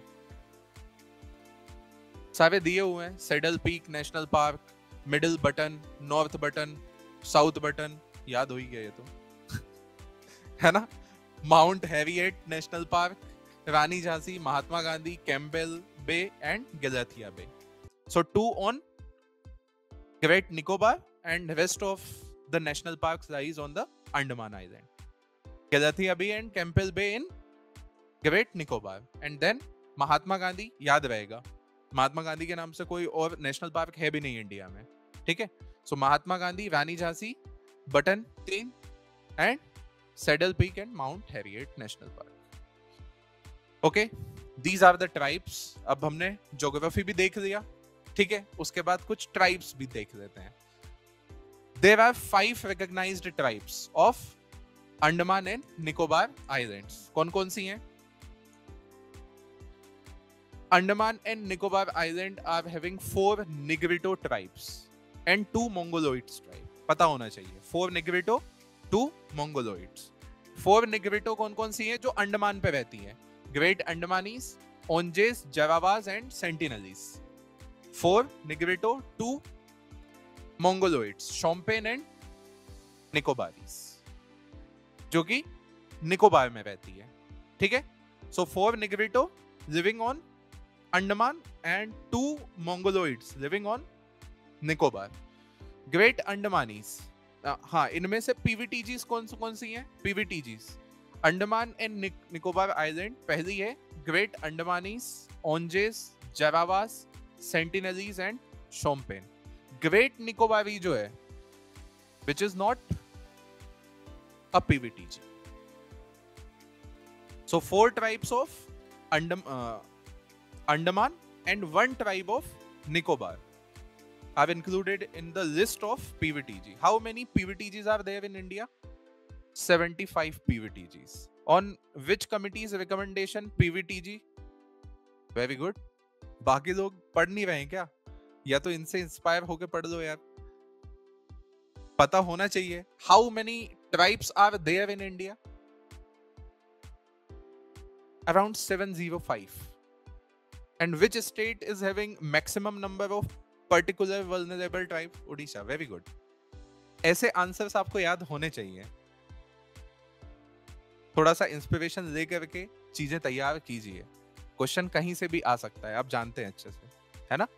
सारे दिए हुए हैं। Saddle Peak National Park, Middle Button, North Button, South Button, याद हो ही गया ये तो है ना। Mount Harriet National Park, Rani Jhansi, Mahatma Gandhi, Campbell Bay and Galathea Bay. So 2 on Great Nicobar and rest of the national parks lies on the Andaman Island. Galathea Bay and Campbell Bay in Great Nicobar. And then Mahatma Gandhi याद रहेगा, महात्मा गांधी के नाम से कोई और national park है भी नहीं इंडिया में, ठीक है। So Mahatma Gandhi, Rani Jhansi, Button 3 and Saddle Peak and Mount Harriet National Park. Okay, these are the tribes. अब हमने ज्योग्राफी भी देख लिया, ठीक है, उसके बाद कुछ ट्राइब्स भी देख लेते हैं। There are 5 recognized tribes of Andaman and Nicobar Islands. कौन कौन सी हैं? Andaman and Nicobar Island are having 4 Negrito tribes and 2 Mongoloids tribe. पता होना चाहिए, 4 Negrito, 2 Mongoloids. 4 Negrito कौन कौन सी हैं जो अंडमान पे रहती हैं? Great Andamanis, Onges, Javawas and Sentinelese. 4 Negrito, 2 Mongoloids, Shompen and Nicobaris, जो कि निकोबार में रहती है, ठीक है। So 4 Negrito living on Andaman and 2 Mongoloids living on Nicobar. Great Andamanis, हाँ, इनमें से PVTGs कौन सी हैं? PVTGs Andaman and Nicobar island पहली है ग्रेट अंडमानीज, ओंजेस, जावावास, सेंटिनलीज एंड शोम्पेन। ग्रेट निकोबारी जो है which is not a PVTG. So 4 tribes of Andaman and 1 tribe of Nicobar are included in the list of PVTG. How many PVTGs are there in India? 75 PVTGs. On which committee's recommendation PVTG? Very good. बाकी लोग पढ़ नहीं रहे हैं क्या? या तो इनसे इंस्पायर होके पढ़ लो यार, पता होना चाहिए। How many tribes are there in India? Around 705. And which state is having maximum number of particular vulnerable tribe? Odisha. Very good. ऐसे आंसर्स आपको याद होने चाहिए। थोड़ा सा इंस्पिरेशन ले करके चीजें तैयार कीजिए, क्वेश्चन कहीं से भी आ सकता है, आप जानते हैं अच्छे से, है ना।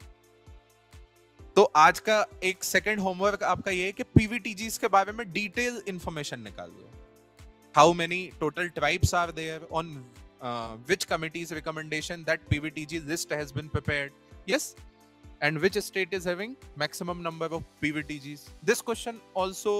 तो आज का एक सेकंड होमवर्क आपका ये है कि पीवीटीजीस के बारे में डिटेल इंफॉर्मेशन निकाल दो। How many total tribes are there, on which committee's recommendation that PVTG list has been prepared, yes, and which state is having maximum number of PVTGs. This question also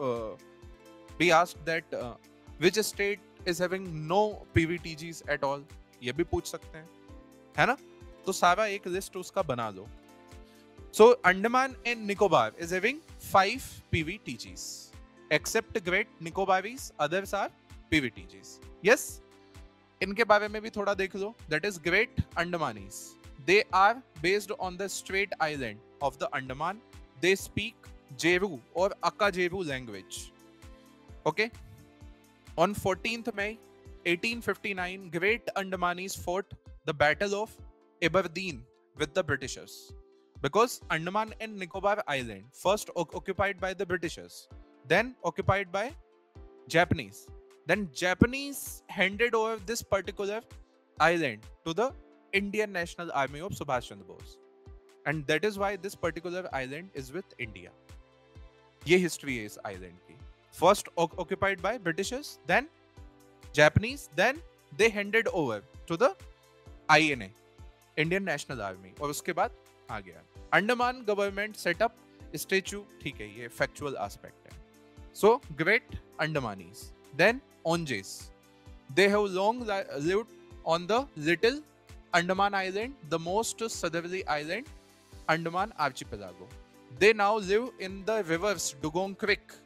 be asked that which state is having no PVTGs at all, ये भी पूछ सकते हैं, है ना। तो सारा एक लिस्ट उसका बना लो। So Andaman and Nicobar is having 5 PVTGs, except Great Nicobaris, others are PVTGs. Yes. इनके बारे में भी थोड़ा देख लो। That is Great Andamanis. They are based on the Strait Island of the Andaman. They speak Jeru or Akajeru language. Okay. On 14th May 1859, Great Andamanis fought the Battle of Aberdeen with the Britishers. Because Andaman and Nicobar Island first occupied by the Britishers, then occupied by Japanese. Then Japanese handed over this particular island to the Indian National Army of Subhash Chandra Bose, and that is why this particular island is with India. ये history है इस island की। First occupied by Britishers, then Japanese, then they handed over to the INA, Indian National Army, और उसके बाद आ गया। Andaman government set up statue, ठीक है, ये factual aspect है। So Great Andamanis, then Onges. They have long lived on the Little Andaman Island, the most southerly island, Andaman Archipelago. They now live in the rivers Dugong Creek.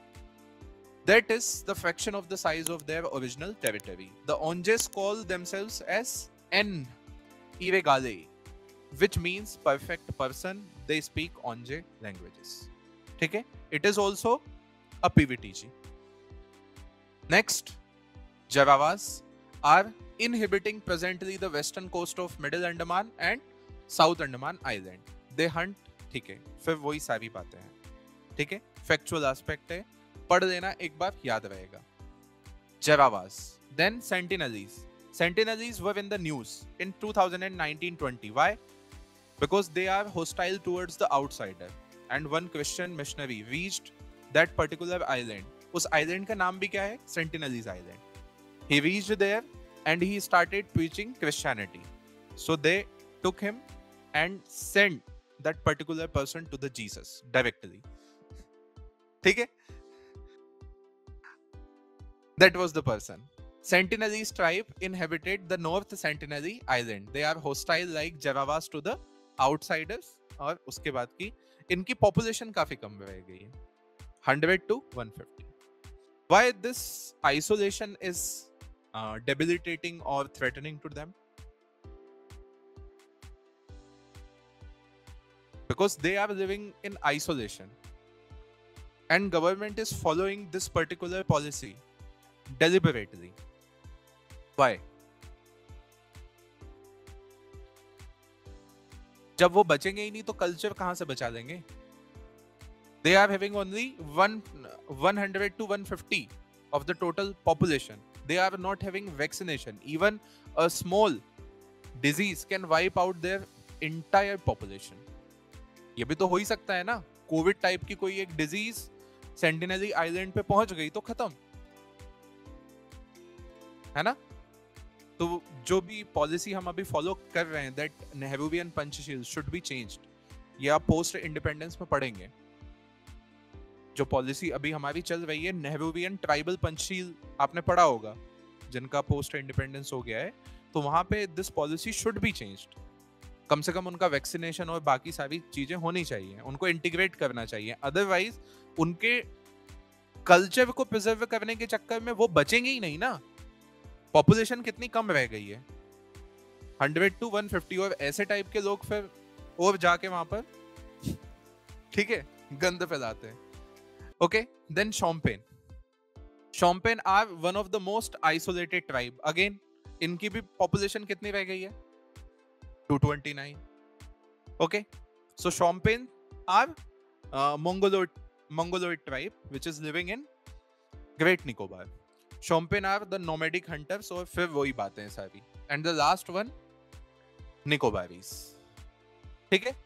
That is the fraction of the size of their original territory. The Onges call themselves as N Iregale, which means perfect person. They speak Onge languages. ठीक है, it is also a PVTG. Next, Jaravas are inhabiting presently the western coast of Middle Andaman and South Andaman Island. They hunt, ठीक है, फिर वही सारी बातें हैं, ठीक है, फैक्चुअल एस्पेक्ट है, पढ़ लेना एक बार, याद रहेगा. Jaravas. Then Sentinelese. Sentinelese were in the news in 2019-20. Why? Because they are hostile towards the outsider. And one Christian missionary reached that particular island. उस island का नाम भी क्या है? Sentinelese Island. He reached there and he started preaching Christianity. So they took him and sent that particular person to the Jesus directly. ठीक है? That was the person. Sentinelese tribe inhabited the North Sentinel Island. They are hostile like Jaravas to the outsiders. और उसके बाद की इनकी population काफी कम रह गई है, 100 to 150. Why this isolation is debilitating or threatening to them? Because they are living in isolation, and government is following this particular policy deliberately. Why? जब वो बचेंगे ही नहीं तो कल्चर कहां से बचा लेंगे? They are having only 100 to 150 of the total population. They are not having vaccination. Even a small disease can wipe out their entire population. ये भी तो हो ही सकता है ना, कोविड टाइप की कोई एक डिजीज सेंटिनेली आइलैंड पे पहुंच गई तो खत्म है ना. तो जो भी पॉलिसी हम अभी फॉलो कर रहे हैं, that Nehruvian Panchsheel should be changed, ये आप पोस्ट इंडिपेंडेंस में पढ़ेंगे. जो पॉलिसी अभी हमारी चल रही है नेहरूवियन ट्राइबल पंचशील, आपने पढ़ा होगा, जिनका पोस्ट इंडिपेंडेंस हो गया है, तो वहां पे this policy should be changed. कम से कम उनका वैक्सीनेशन और बाकी सारी चीजें होनी चाहिए, उनको इंटीग्रेट करना चाहिए. अदरवाइज उनके कल्चर को प्रिजर्व करने के चक्कर में वो बचेंगे ही नहीं ना. पॉपुलेशन कितनी कम रह गई है, 100 to 150, और ऐसे टाइप के लोग फिर और जाके वहां पर ठीक है गंद फैलाते हैं. Okay, then Shompen. Shompen are one of the most isolated tribe. Again इनकी भी पॉपुलेशन कितनी रह गई है, 229. Okay, so Shompen are Mongoloid tribe which is living in Great Nicobar. Shompen are the nomadic hunters, और फिर वही बातें हैं सारी. And the last one, Nicobaris. ठीक है?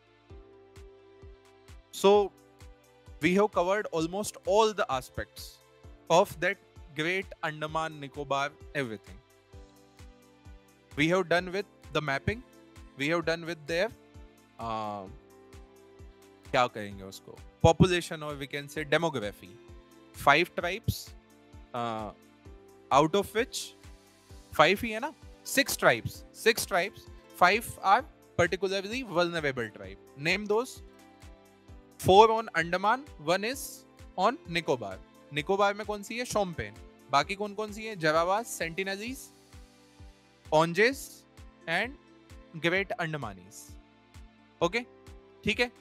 So we have covered almost all the aspects of that Great Andaman Nicobar everything. We have done with the mapping. We have done with their क्या कहेंगे उसको, population, or we can say demography. 5 tribes, out of which 5 ही है ना, 6 tribes, 5 are particularly vulnerable tribe. Name those. 4 on Andaman, 1 is on Nicobar. Nicobar में कौन सी है, शोम्पेन. बाकी कौन कौन सी है, Jarawas, Sentinelese, Onges and Great Andamanese. Okay, ठीक है.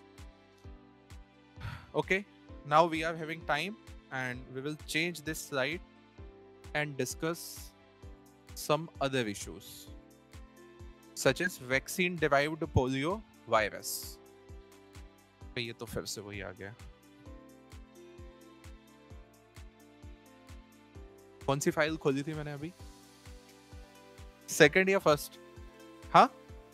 Okay, now we are having time and we will change this slide and discuss some other issues such as vaccine derived polio virus. ये तो फिर से वही आ गया. कौन सी फाइल खोली थी मैंने अभी, सेकंड या फर्स्ट? हाँ,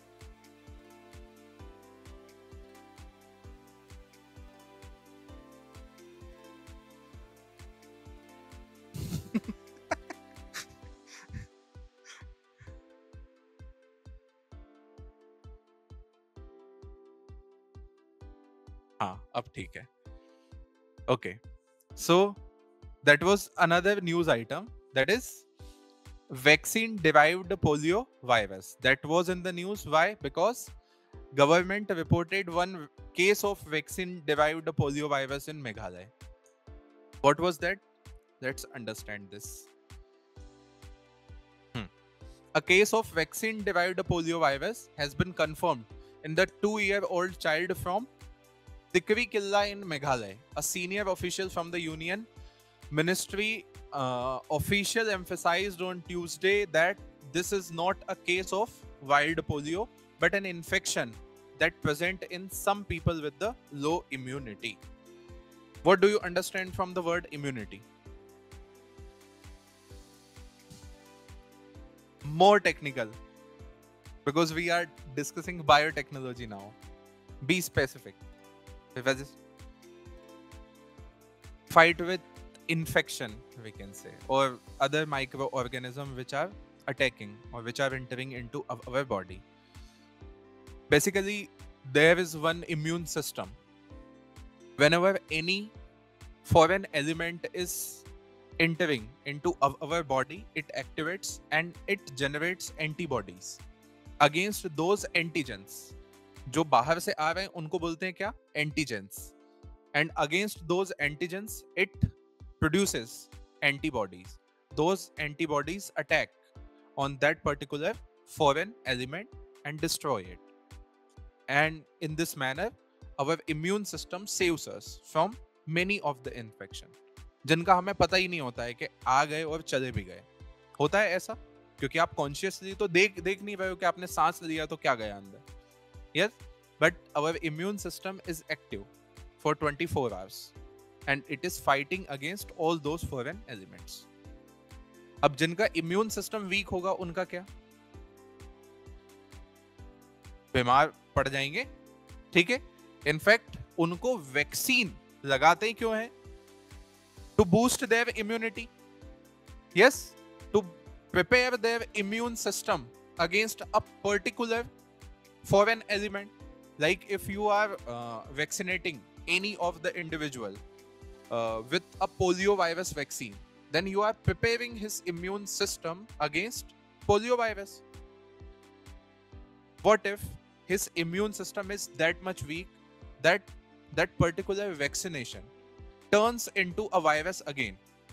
हाँ अब ठीक है. Okay, so that was another news item, that is vaccine derived polio virus that was in the news. Why? Because government reported one case of vaccine derived polio virus in Meghalaya. What was that? Let's understand this. A case of vaccine derived polio virus has been confirmed in the 2-year-old child from Tikri Killa in Meghalaya, a senior official from the Union Ministry official emphasized on Tuesday that this is not a case of wild polio, but an infection that present in some people with the low immunity. What do you understand from the word immunity? More technical, because we are discussing biotechnology now. Be specific. Fight with infection, we can say, or other microorganisms which are attacking or which are entering into our body. Basically, there is one immune system. Whenever any foreign element is entering into our body, it activates and it generates antibodies against those antigens. जो बाहर से आ रहे हैं उनको बोलते हैं क्या? Antigens. And against those antigens, it produces antibodies. Those antibodies attack on that particular foreign element and destroy it. And in this manner, our immune system saves us from many of the infection, जिनका हमें पता ही नहीं होता है कि आ गए और चले भी गए. होता है ऐसा क्योंकि आप कॉन्शियसली तो देख नहीं रहे हो कि आपने सांस लिया तो क्या गया अंदर. Yes, but our immune system is active for 24 hours and it is fighting against all those foreign elements. अब जिनका immune system weak होगा उनका क्या? बीमार पड़ जाएंगे. ठीक है. इनफैक्ट उनको वैक्सीन लगाते ही क्यों है? To boost their immunity. Yes, to prepare their immune system against a particular foreign element. Like if you are vaccinating any of the individual with a polio virus vaccine, then you are preparing his immune system against polio virus. What if his immune system is that much weak that that particular vaccination turns into a virus again?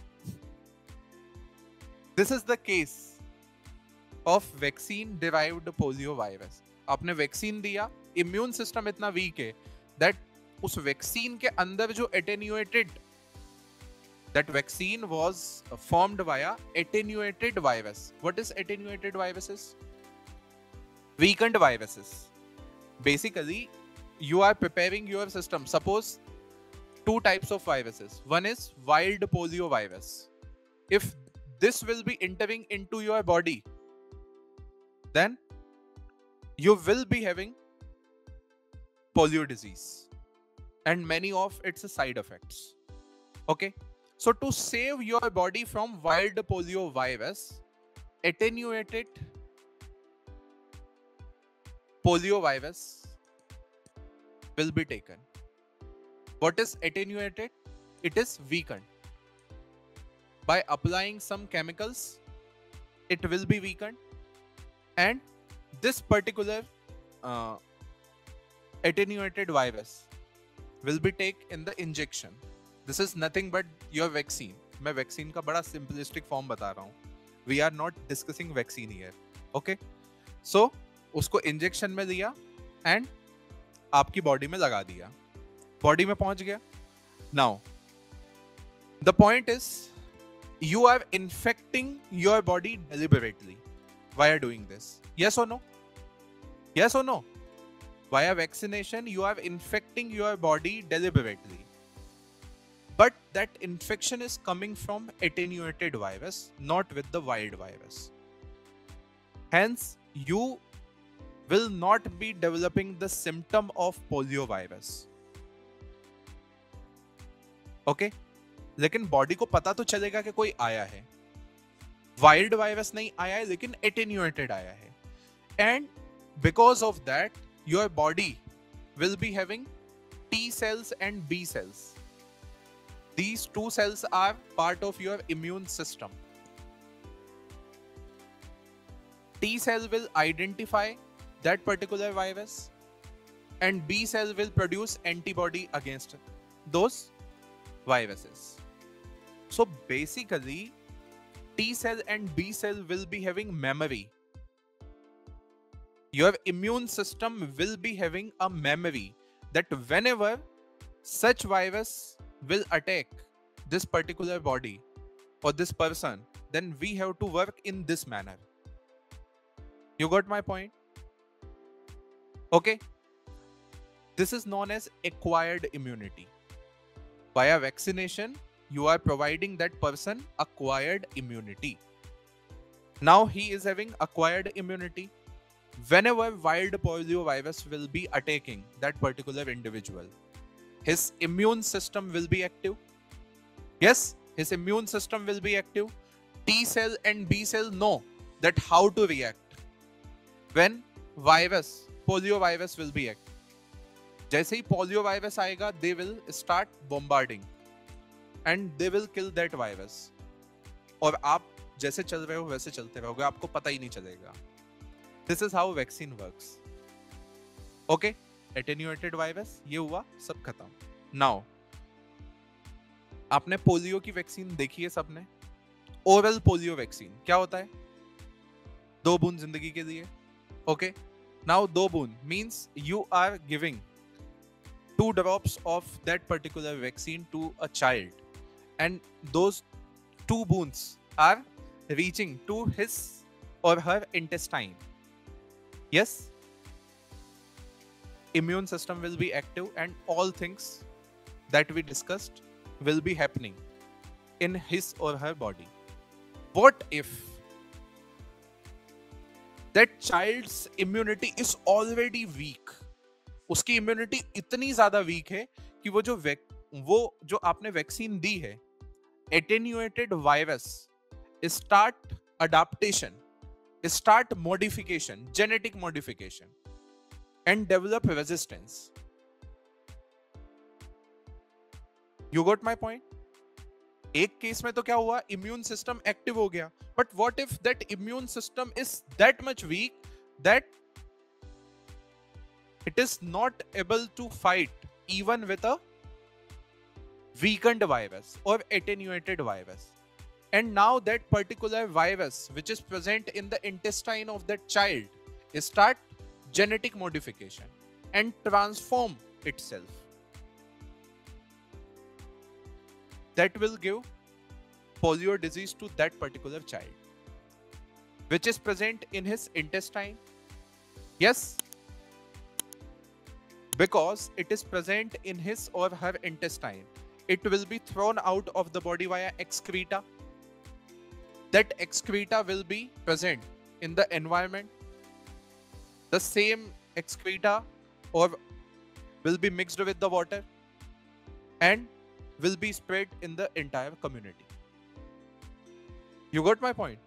This is the case of vaccine derived polio virus. आपने vaccine दिया, immune system इतना weak है that उस vaccine के अंदर जो attenuated, that vaccine was formed via attenuated virus. What is attenuated viruses? Weakened viruses. Basically you are preparing your system. Suppose two types of viruses. One is wild polio virus. If this will be entering into your body, then you will be having polio disease and many of its side effects. Okay, so to save your body from wild polio virus, attenuated polio virus will be taken. What is attenuated? It is weakened. By applying some chemicals, it will be weakened, and this particular attenuated virus will be taken in the injection. This is nothing but your vaccine. मैं vaccine का बड़ा simplistic form बता रहा हूँ. We are not discussing vaccine here. Okay? So उसको injection में लिया and आपकी बॉडी में लगा दिया. बॉडी में पहुंच गया. Now, the point is, you are infecting your body deliberately. Via doing this? Yes or no? Yes or no? Via vaccination, you are infecting your body deliberately. But that infection is coming from attenuated virus, not with the wild virus. Hence, you will not be developing the symptom of polio virus. Okay? लेकिन body को पता तो चलेगा कि कोई आया है. Wild virus नहीं आया है, लेकिन एटेन्यूएटेड आया है. And because of that your body will be having T cells and B cells. These two cells are part of your immune system. T cell will identify that particular virus and B cell will produce antibody against those viruses. So basically, T cell and B cell will be having memory. Your immune system will be having a memory that whenever such virus will attack this particular body or this person, then we have to work in this manner. You got my point? Okay. This is known as acquired immunity. Via vaccination, you are providing that person acquired immunity. Now he is having acquired immunity. Whenever wild polio virus will be attacking that particular individual, his immune system will be active. Yes, his immune system will be active. T cell and B cell know that how to react when polio virus will be active. जैसे ही polio virus आएगा, they will start bombarding and they will kill that virus. और आप जैसे चल रहे हो वैसे चलते रहोगे, आपको पता ही नहीं चलेगा. This is how vaccine works. Okay, attenuated virus ये हुआ, सब खत्म. Now, आपने पोलियो की वैक्सीन देखी है सबने. ओरल पोलियो वैक्सीन क्या होता है? 2 बूंद जिंदगी के लिए. Okay, now 2 बूंद means you are giving 2 drops of that particular vaccine to a child, and those 2 wounds are reaching to his or her intestine. Yes, immune system will be active and all things that we discussed will be happening in his or her body. What if that child's immunity is already weak? उसकी immunity इतनी ज्यादा week है कि वो जो आपने vaccine दी है, attenuated virus start adaptation, start modification, genetic modification and develop resistance. You got my point? एक केस में तो क्या हुआ, इम्यून सिस्टम एक्टिव हो गया, but what if that immune system is that much weak that it is not able to fight even with a weakened virus or attenuated virus. And now that particular virus which is present in the intestine of that child start genetic modification and transform itself. That will give polio disease to that particular child which is present in his intestine. Yes, because it is present in his or her intestine, it will be thrown out of the body via excreta. That excreta will be present in the environment. The same excreta or will be mixed with the water and will be spread in the entire community. You got my point?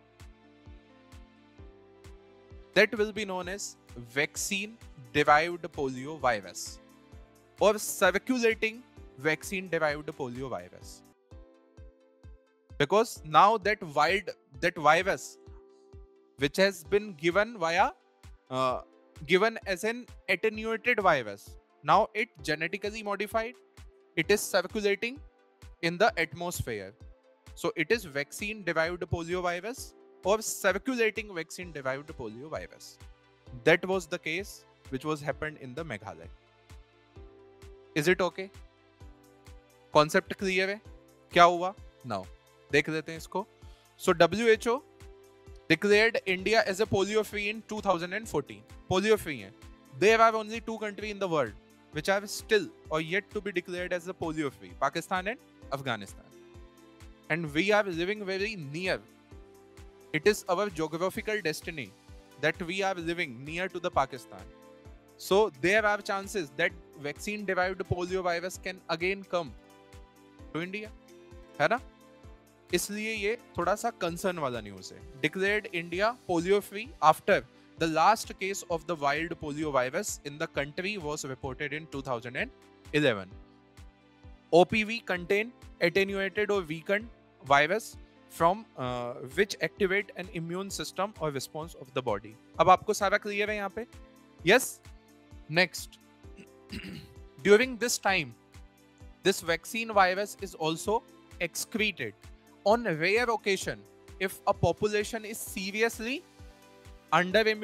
That will be known as vaccine derived polio virus or circulating vaccine derived polio virus, because now that virus which has been given given as an attenuated virus, now it genetically modified, it is circulating in the atmosphere, so it is vaccine derived polio virus or circulating vaccine derived polio virus. That was the case which was happened in the Meghalaya. Is it okay? Concept clear है? क्या हुआ? Now देख लेते हैं इसको. So WHO declared India as a polio free in 2014. Polio free है. There are only 2 countries in the world which are still or yet to be declared as a polio free: Pakistan and Afghanistan. And we are living very near. It is our geographical destiny that we are living near to the Pakistan. So there are chances that vaccine derived polio virus can again come to India, है ना? इसलिए ये थोड़ा सा concern वाला news है. Declared India polio free after the last case of the wild polio virus in the country was reported in 2011. OPV contain attenuated or weakened virus from which activate an immune system or response of the body. अब आपको सारा clear है यहाँ पे? Yes. Next, during this time, this vaccine virus is also excreted. On rare occasion, if a population is seriously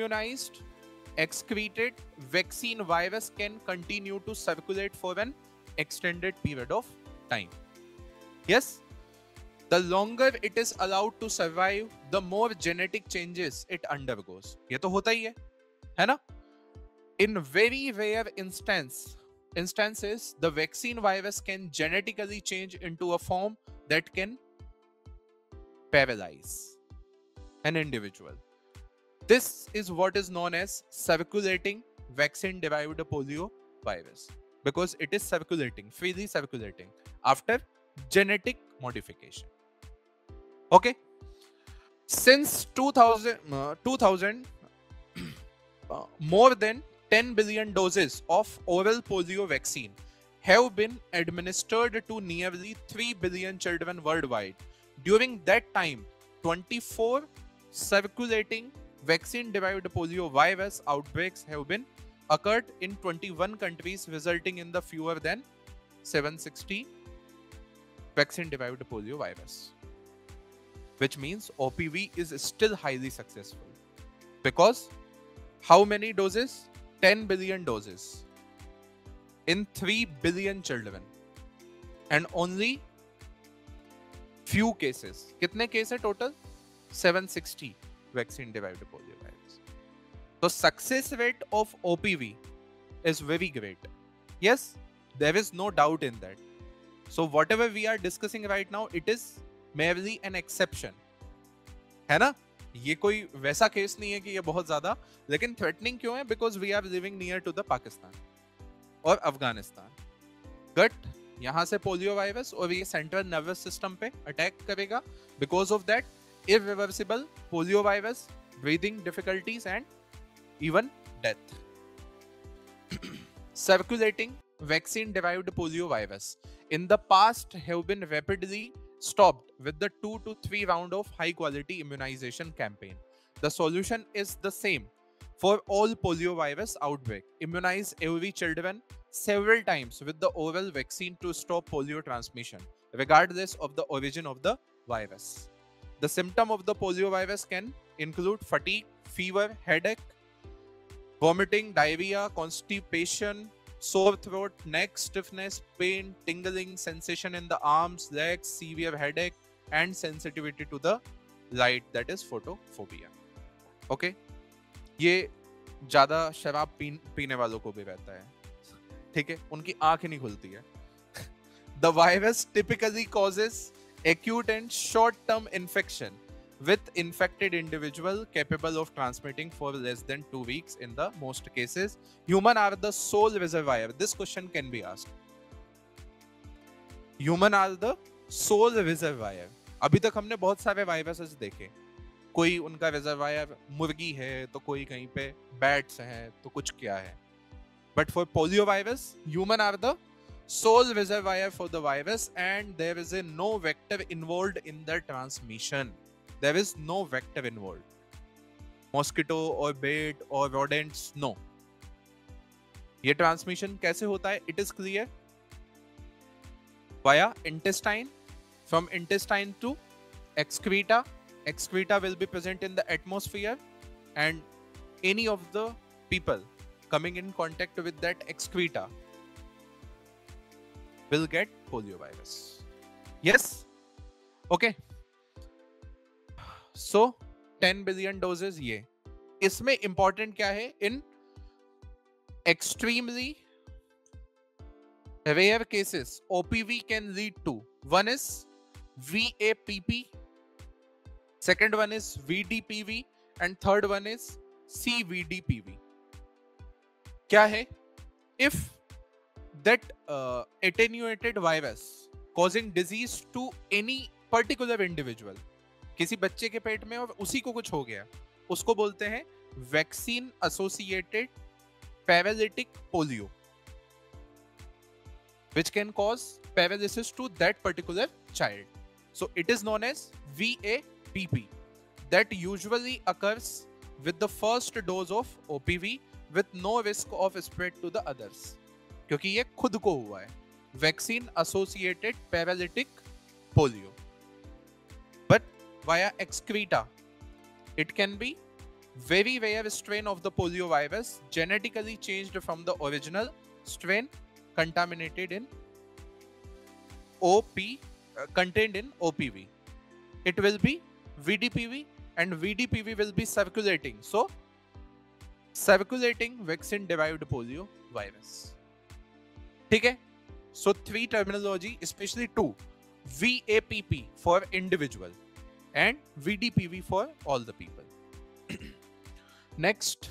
under-immunized, excreted vaccine virus can continue to circulate for an extended period of time. Yes, the longer it is allowed to survive, the more genetic changes it undergoes. ये तो होता ही है ना? In very rare instances, the vaccine virus can genetically change into a form that can paralyze an individual. This is what is known as circulating vaccine-derived polio virus, because it is circulating, freely circulating after genetic modification. Okay? Since 2000 more than 10 billion doses of oral polio vaccine have been administered to nearly 3 billion children worldwide. During that time, 24 circulating vaccine-derived polio virus outbreaks have been occurred in 21 countries, resulting in the fewer than 760 vaccine-derived polio virus. Which means OPV is still highly successful. Because how many doses? 10 billion doses in 3 billion children. And only few cases. कितने case है total? 760 vaccine-derived polio virus. The success rate of OPV is very great. Yes, there is no doubt in that. So whatever we are discussing right now, it is merely an exception. है ना? ये कोई वैसा case नहीं है कि ये बहुत ज्यादा, लेकिन थ्रेटनिंग क्यों है? Because we are living near to the Pakistan और अफगानिस्तान. गट यहां से पोलियो वायरस और ये सेंट्रल नर्वस सिस्टम पे अटैक करेगा. Because of that irreversible polio virus, breathing difficulties and even death. Circulating vaccine-derived polio virus in the past have been rapidly stopped with the 2 to 3 round of high-quality immunization campaign. The solution is the same for all polio virus outbreak. Immunize every children several times with the oral vaccine to stop polio transmission, regardless of the origin of the virus. The symptom of the polio virus can include fatigue, fever, headache, vomiting, diarrhea, constipation, sore throat, neck stiffness, pain, tingling sensation in the arms, legs, severe headache, and sensitivity to the light, that is photophobia. Okay? ये ज्यादा शराब पीने वालों को भी रहता है. ठीक है? उनकी आंख नहीं खुलती है. The virus typically causes acute and short-term infection with infected individual capable of transmitting for less than 2 weeks in the most cases. Human are the sole reservoir. This question can be asked. Human are the sole reservoir. अभी तक हमने बहुत सारे viruses देखे. कोई उनका reservoir मुर्गी है, तो कोई कहीं पे बैट्स हैं, तो कुछ क्या है. But for polio virus, human are the sole reservoir for the virus, and there is no vector involved in the transmission. There is no vector involved. Mosquito or bat or rodents, no. ये transmission कैसे होता है? It is clear. Via intestine. From intestine to excreta. Excreta will be present in the atmosphere, and any of the people coming in contact with that excreta will get polio virus. Yes? Okay. So 10 billion doses ये. इसमें important क्या है? In extremely rare cases, OPV can lead to, one is VAPP, second one is VDPV, and third one is CVDPV. क्या है? If that attenuated virus causing disease to any particular individual, किसी बच्चे के पेट में और उसी को कुछ हो गया, उसको बोलते हैं vaccine associated paralytic polio, which can cause paralysis to that particular child. So it is known as VAPP. That usually occurs with the first dose of OPV with no risk of spread to the others. क्योंकि ये खुद को हुआ है. Vaccine associated paralytic polio. But via excreta, it can be very rare strain of the polio virus, genetically changed from the original strain, contaminated in contained in OPV. It will be VDPV, and VDPV will be circulating. So circulating vaccine derived polio virus. ठीक है? So 3 terminology, especially 2. VAPP for individual and VDPV for all the people. Next,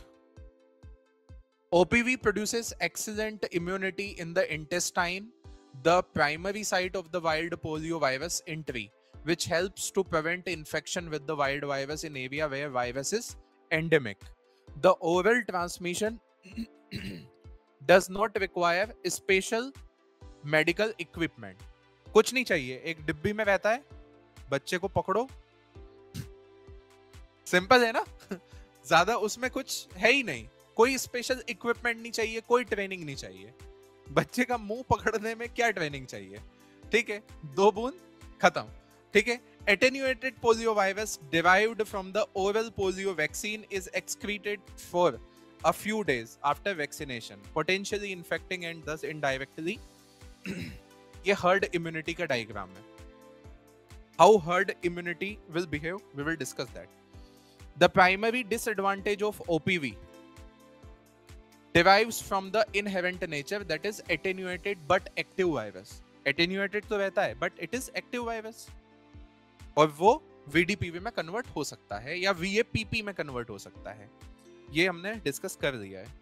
OPV produces excellent immunity in the intestine, the primary site of the wild polio virus entry, which helps to prevent infection with the wild virus in area where virus is endemic. The oral transmission does not require special medical equipment. कुछ नहीं चाहिए, एक डिब्बी में रहता है, बच्चे को पकड़ो, सिंपल है ना? ज्यादा उसमें कुछ है ही नहीं, कोई स्पेशल इक्विपमेंट नहीं चाहिए, कोई ट्रेनिंग नहीं चाहिए. बच्चे का मुंह पकड़ने में क्या ट्रेनिंग चाहिए? ठीक है, 2 बूंद खत्म. ठीक है. Attenuated poliovirus derived from the oral polio vaccine is excreted for a few days after vaccination, potentially infecting and thus indirectly. ये herd immunity का diagram है. How herd immunity will behave, we will discuss that. The primary disadvantage of OPV derives from the inherent nature, that is attenuated but active virus. Attenuated तो रहता है, but it is active virus. और वो VDPV में convert हो सकता है या VAPP में कन्वर्ट हो सकता है. ये हमने डिस्कस कर लिया है.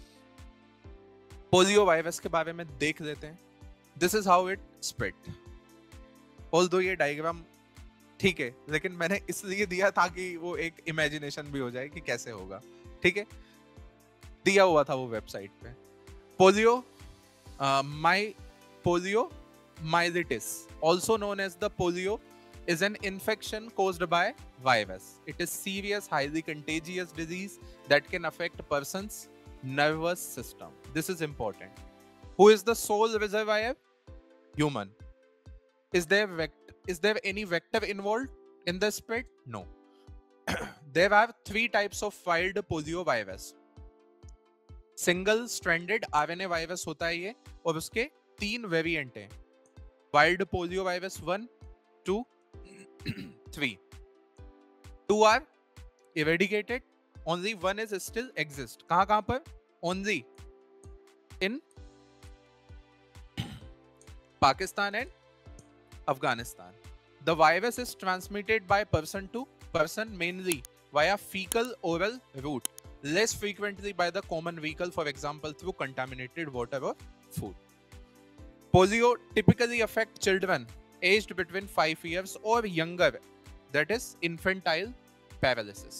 पोलियो वायरस के बारे में देख लेते हैं. This is how it spread. Although ये डायग्राम ठीक है, लेकिन मैंने इसलिए दिया ताकि वो एक इमेजिनेशन भी हो जाए कि कैसे होगा. ठीक है, दिया हुआ था वो वेबसाइट पे. Polio poliomyelitis, also known as the polio, is an infection caused by virus. It is serious, highly contagious disease that can affect a person's nervous system. This is important. Who is the sole reservoir? Human. Is there any vector involved in the spread? No. There are 3 types of wild polio virus. Single stranded RNA virus होता है ये, और उसके 3 variant हैं. Wild polio virus 1, 2, 3. 2 are eradicated. Only 1 is still exist. कहाँ पर? Only in Pakistan and Afghanistan. The virus is transmitted by person to person, mainly via fecal oral route, less frequently by the common vehicle, for example through contaminated water or food. Polio typically affect children aged between 5 years or younger, that is infantile paralysis.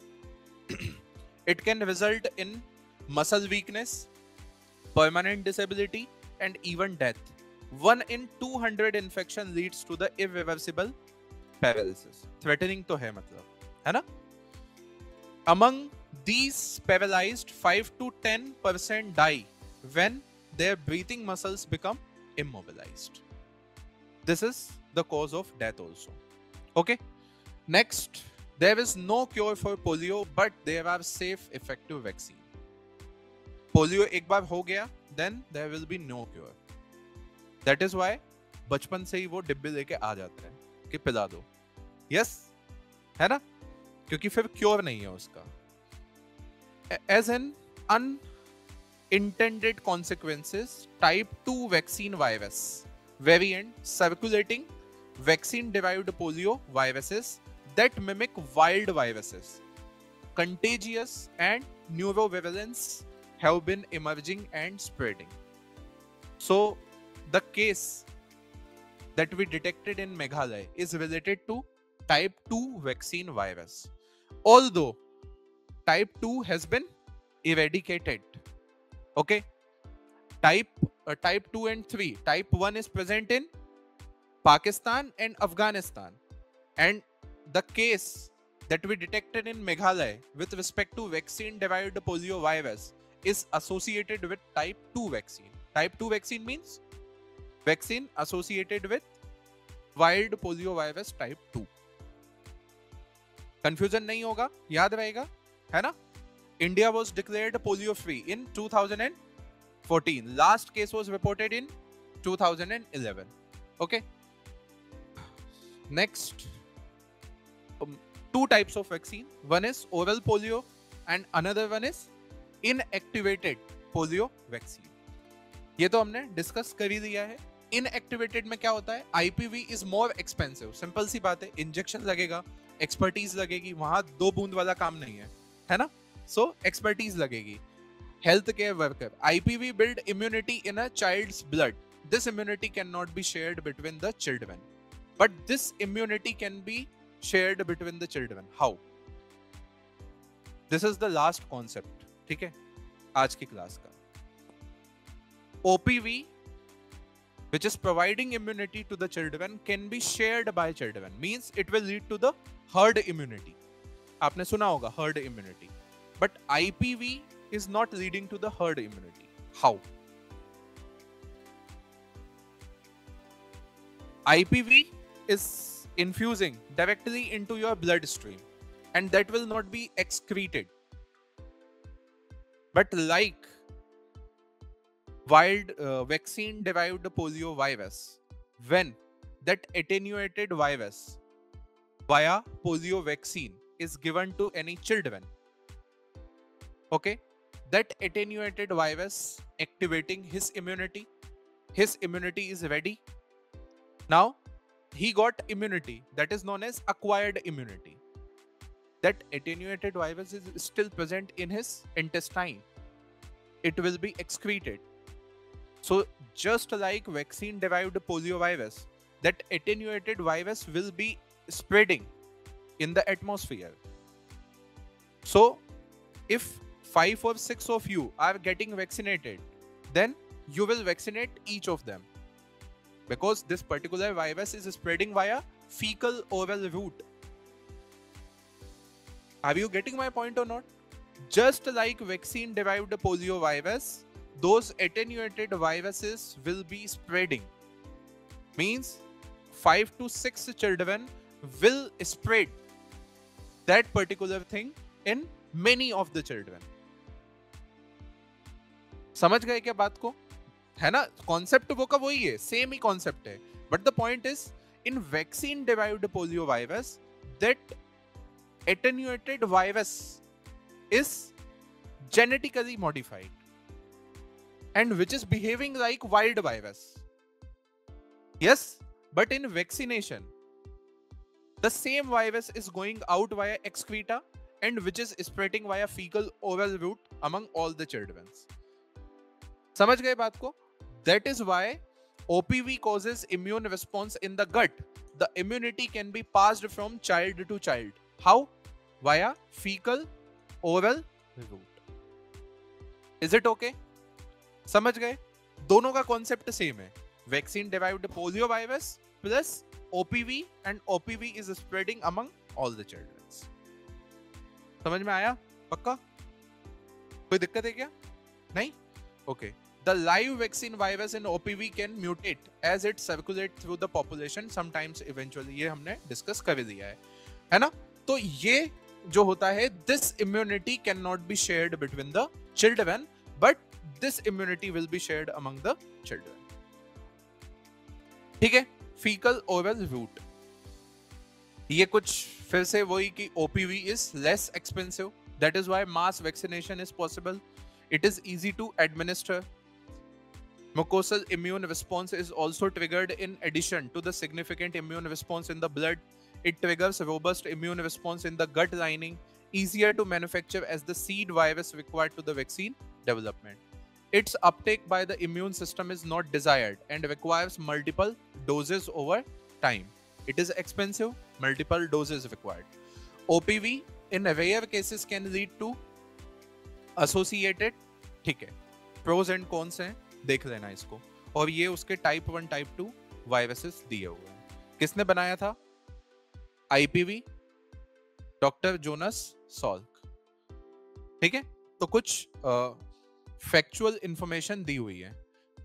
It can result in muscle weakness, permanent disability, and even death. 1 in 200 infection leads to the irreversible paralysis. Threatening तो है मतलब, है ना? Among these paralyzed, 5 to 10% die when their breathing muscles become immobilized. This is the cause of death also. Okay. Next, there is no cure for polio, but there are safe, effective vaccine. Polio एक बार हो गया, then there will be no cure. That is why बचपन से ही वो डिब्बे लेके आ जाते हैं कि पिला दो. Yes, है ना? क्योंकि फिर क्योर नहीं है उसका. As an unintended consequences, type 2 vaccine virus variant circulating vaccine-derived polio viruses that mimic wild viruses, contagious and neurovirulence, have been emerging and spreading. So, the case that we detected in Meghalaya is related to type 2 vaccine virus. Although type 2 has been eradicated. Okay. Type 2 and 3. Type 1 is present in Pakistan and Afghanistan. And the case that we detected in Meghalaya with respect to vaccine-derived polio virus is associated with type 2 vaccine. Type 2 vaccine means vaccine associated with wild polio virus type 2. Confusion नहीं होगा, याद रहेगा, है ना? India was declared polio free in 2014. Last case was reported in 2011. Okay. Next, two types of vaccine. One is oral polio and another one is inactivated polio vaccine. ये तो हमने discuss कर ही दिया है. इनएक्टिवेटेड में क्या होता है? IPV is more expensive. Simple सी बात है, इंजेक्शन लगेगा, एक्सपर्टीज लगेगी, वहां 2 बूंद वाला काम नहीं है ना? सो एक्सपर्टीज लगेगी. Health care worker. IPV build immunity in a child's blood. This immunity can not be shared between the children, but this immunity can be shared between the children. How? This is the last concept. ठीक है आज की class का. OPV, which is providing immunity to the children, can be shared by children. Means it will lead to the herd immunity. आपने सुना होगा herd immunity. But IPV is not leading to the herd immunity. How? IPV is infusing directly into your bloodstream, and that will not be excreted. But like wild vaccine derived polio virus, when that attenuated virus via polio vaccine is given to any children, okay, that attenuated virus activating his immunity is ready. Now he got immunity that is known as acquired immunity. That attenuated virus is still present in his intestine. It will be excreted. So just like vaccine derived poliovirus, that attenuated virus will be spreading in the atmosphere. So if 5 or 6 of you are getting vaccinated, then you will vaccinate each of them, because this particular virus is spreading via fecal oral route. Are you getting my point or not? Just like vaccine derived poliovirus, those attenuated viruses will be spreading. Means 5 to 6 children will spread that particular thing in many of the children. समझ गए क्या बात को? है ना? Concept वो का वही है, सेम ही कॉन्सेप्ट है. But the point is, in vaccine derived polio virus, that attenuated virus is genetically modified and which is behaving like wild virus. Yes, but in vaccination, the same virus is going out via excreta and which is spreading via fecal oral route among all the children. समझ गए बात को? That is why OPV causes immune response in the gut. The immunity can be passed from child to child. How? Via fecal oral route. Is it okay? समझ गए? दोनों का concept same है. Vaccine derived polio virus plus OPV, and OPV is spreading among all the children. समझ में आया? पक्का? कोई दिक्कत है क्या? नहीं? Okay. The live vaccine virus in OPV can mutate as it circulates through the population, sometimes eventually. ये हमने डिस्कस कर दिया है ना? तो ये जो होता है, this immunity cannot be shared between the children, but this immunity will be shared among the children. ठीक है? Fecal oral route. ये कुछ फिर से वही कि OPV is less expensive. That is why mass vaccination is possible. It is easy to administer. Mucosal immune response is also triggered in addition to the significant immune response in the blood. It triggers robust immune response in the gut lining, easier to manufacture as the seed virus required to the vaccine development. Its uptake by the immune system is not desired and requires multiple doses over time. It is expensive, multiple doses required. OPV in rare cases can lead to associated, ठीक है, pros and cons हैं, देख लेना इसको. और ये उसके type 1 type 2 viruses दिए हुए हैं. किसने बनाया था? IPV, doctor Jonas Salk. ठीक है? तो कुछ फैक्चुअल इंफॉर्मेशन दी हुई है.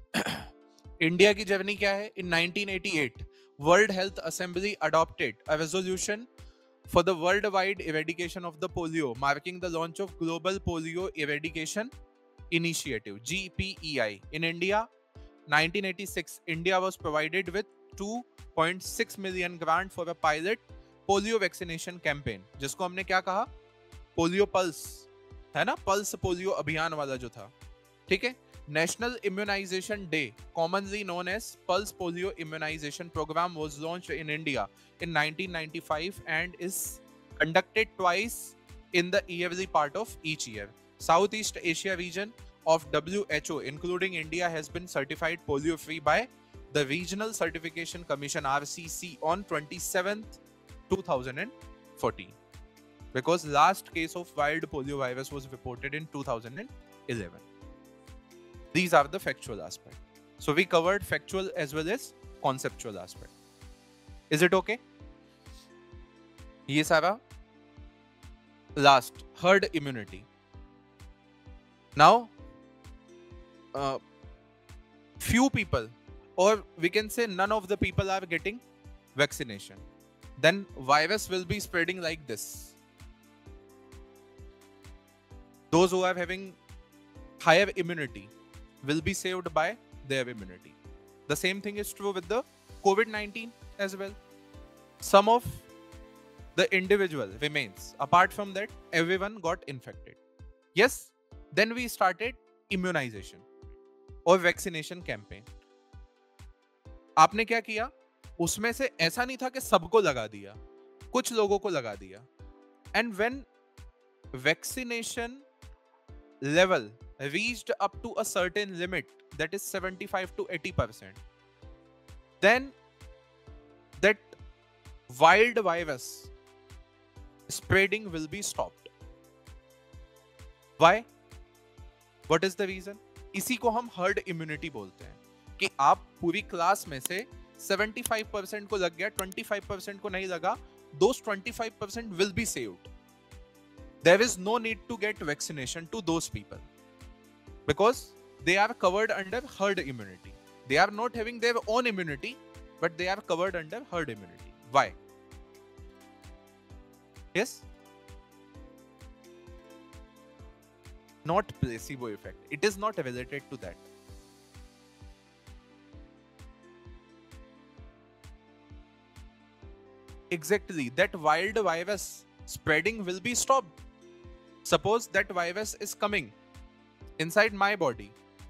इंडिया की जर्नी क्या है? In 1988 World Health Assembly adopted a resolution for the worldwide eradication of the polio, marking the launch of Global Polio Eradication Initiative, GPEI. In India, 1986, India was provided with 2.6 million grant for a pilot polio vaccination campaign, जिसको हमने क्या कहा, polio pulse, है ना, pulse polio अभियान वाला जो था, ठीक है. National Immunization Day, commonly known as Pulse Polio Immunization Program, was launched in India in 1995 and is conducted twice in the yearly part of each year. Southeast Asia region of WHO, including India, has been certified polio-free by the Regional Certification Commission (RCC) on 27th 2014. Because last case of wild polio virus was reported in 2011. These are the factual aspects. So we covered factual as well as conceptual aspect. Is it okay? ये सारा last, herd immunity. Now, few people, or we can say none of the people are getting vaccination. Then virus will be spreading like this. Those who are having higher immunity will be saved by their immunity. The same thing is true with the COVID-19 as well. Some of the individual remains. Apart from that, everyone got infected. Yes, then we started immunization or vaccination campaign. आपने क्या किया? उसमें से ऐसा नहीं था कि सबको लगा दिया, कुछ लोगों को लगा दिया. And when vaccination level reached up to a certain limit, that is 75 to 80%, then that wild virus spreading will be stopped. Why? What is the reason? इसी को हम herd immunity बोलते हैं कि आप पूरी क्लास में से 75% को लग गया, 25% को नहीं लगा, those 25% will be saved. There is no need to get vaccination to those people because they are covered under herd immunity. They are not having their own immunity, but they are covered under herd immunity. Why? Yes? Not placebo effect. It is not related to that. Exactly. That wild virus spreading will be stopped. Suppose that virus is coming inside my body.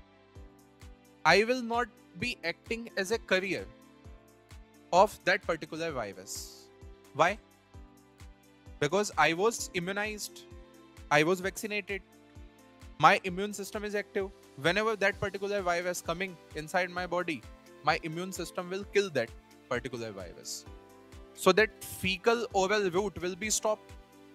I will not be acting as a carrier of that particular virus. Why? Because I was immunized, I was vaccinated, my immune system is active. Whenever that particular virus coming inside my body, my immune system will kill that particular virus. So that fecal oral route will be stopped.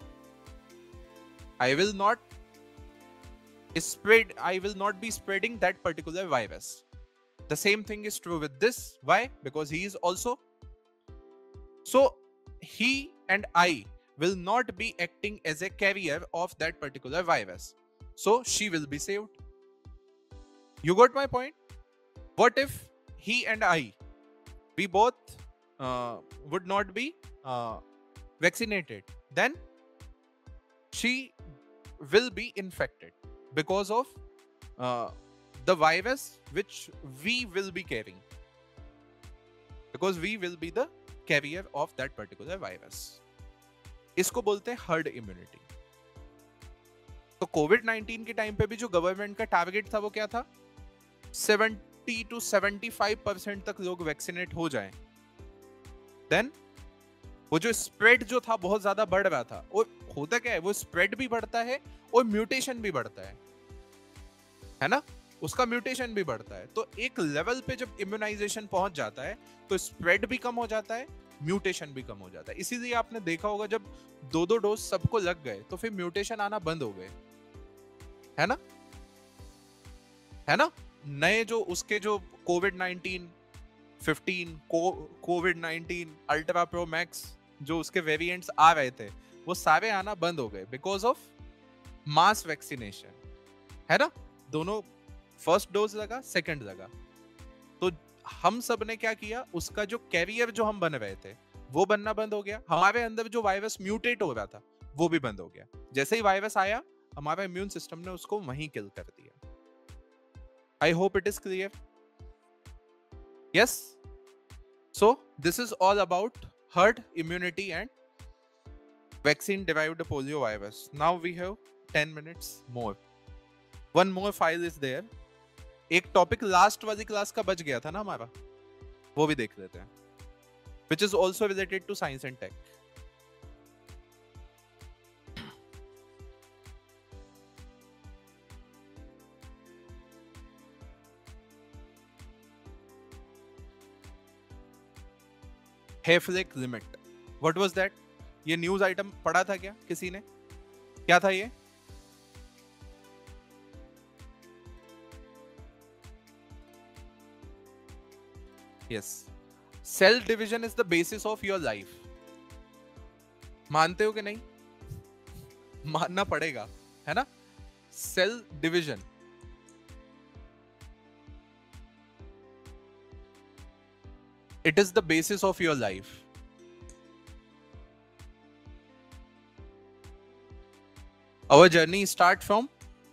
I will not be spreading that particular virus. The same thing is true with this. Why? Because he is also. So he and I will not be acting as a carrier of that particular virus. So she will be saved. You got my point? What if he and I, we both would not be vaccinated? Then she will be infected because of the virus which we will be carrying, because we will be the carrier of that particular virus. इसको बोलते हैं herd immunity. तो कोविड-19 के time पे भी जो government का target था वो क्या था? 70 to 75% तक लोग वैक्सीनेट हो जाएं. देन वो जो स्प्रेड जो था बहुत ज्यादा बढ़ रहा था, और होता क्या है, वो स्प्रेड भी बढ़ता है और म्यूटेशन भी बढ़ता है ना, उसका म्यूटेशन भी बढ़ता है. तो एक लेवल पे जब इम्यूनाइजेशन पहुंच जाता है तो स्प्रेड भी कम हो जाता है, म्यूटेशन भी कम हो जाता है. इसीलिए आपने देखा होगा जब दो डोज सबको लग गए तो फिर म्यूटेशन आना बंद हो गए, है ना. नए जो उसके जो कोविड-19 15, कोविड-19 अल्ट्रा प्रो मैक्स, जो उसके वेरिएंट्स आ रहे थे वो सारे आना बंद हो गए बिकॉज ऑफ मास वैक्सीनेशन, है ना. दोनों फर्स्ट डोज लगा, सेकंड लगा, तो हम सब ने क्या किया, उसका जो कैरियर जो हम बन रहे थे वो बनना बंद हो गया. हमारे अंदर जो वायरस म्यूटेट हो रहा था वो भी बंद हो गया. जैसे ही वायरस आया हमारा इम्यून सिस्टम ने उसको वहीं किल कर दिया. I hope it is clear. Yes. So this is all about herd immunity and vaccine derived poliovirus. Now we have 10 minutes more. One more file is there. एक topic last वाली class का बच गया था ना हमारा, वो भी देख लेते हैं, which is also related to science and tech. Hayflick limit. What was that? ये न्यूज आइटम पढ़ा था क्या किसी ने? क्या था ये? Yes. Cell division is the basis of your life. मानते हो कि नहीं? मानना पड़ेगा, है ना? Cell division. It is the basis of your life. Our journey starts from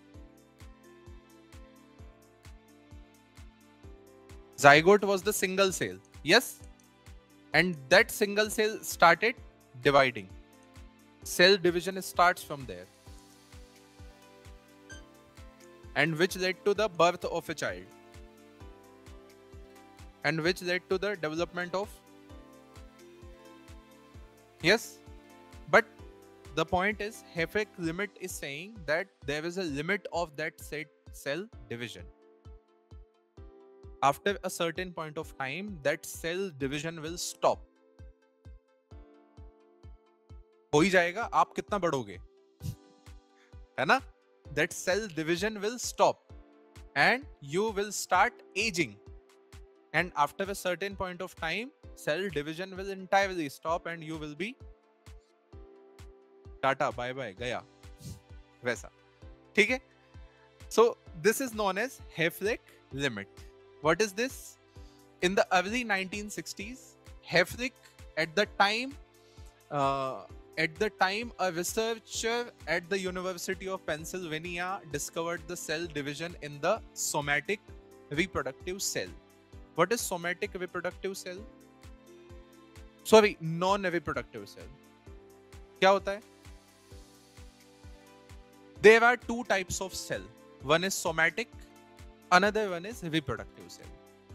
zygote was the single cell, yes, and that single cell started dividing. Cell division starts from there, and which led to the birth of a child, and which led to the development of, yes, but the point is Hayflick limit is saying that there is a limit of that said cell division. After a certain point of time, that cell division will stop. हो ही जाएगा, आप कितना बढ़ोगे, है ना? That cell division will stop and you will start aging. And after a certain point of time, cell division will entirely stop and you will be tata bye bye गया, वैसा, ठीक है? So this is known as Hayflick limit. What is this? In the early 1960s, Hayflick at the time a researcher at the University of Pennsylvania discovered the cell division in the somatic reproductive cell. What is somatic reproductive cell? Sorry, non-reproductive cell. क्या होता है? There are two types of cell. One is somatic, another one is reproductive cell.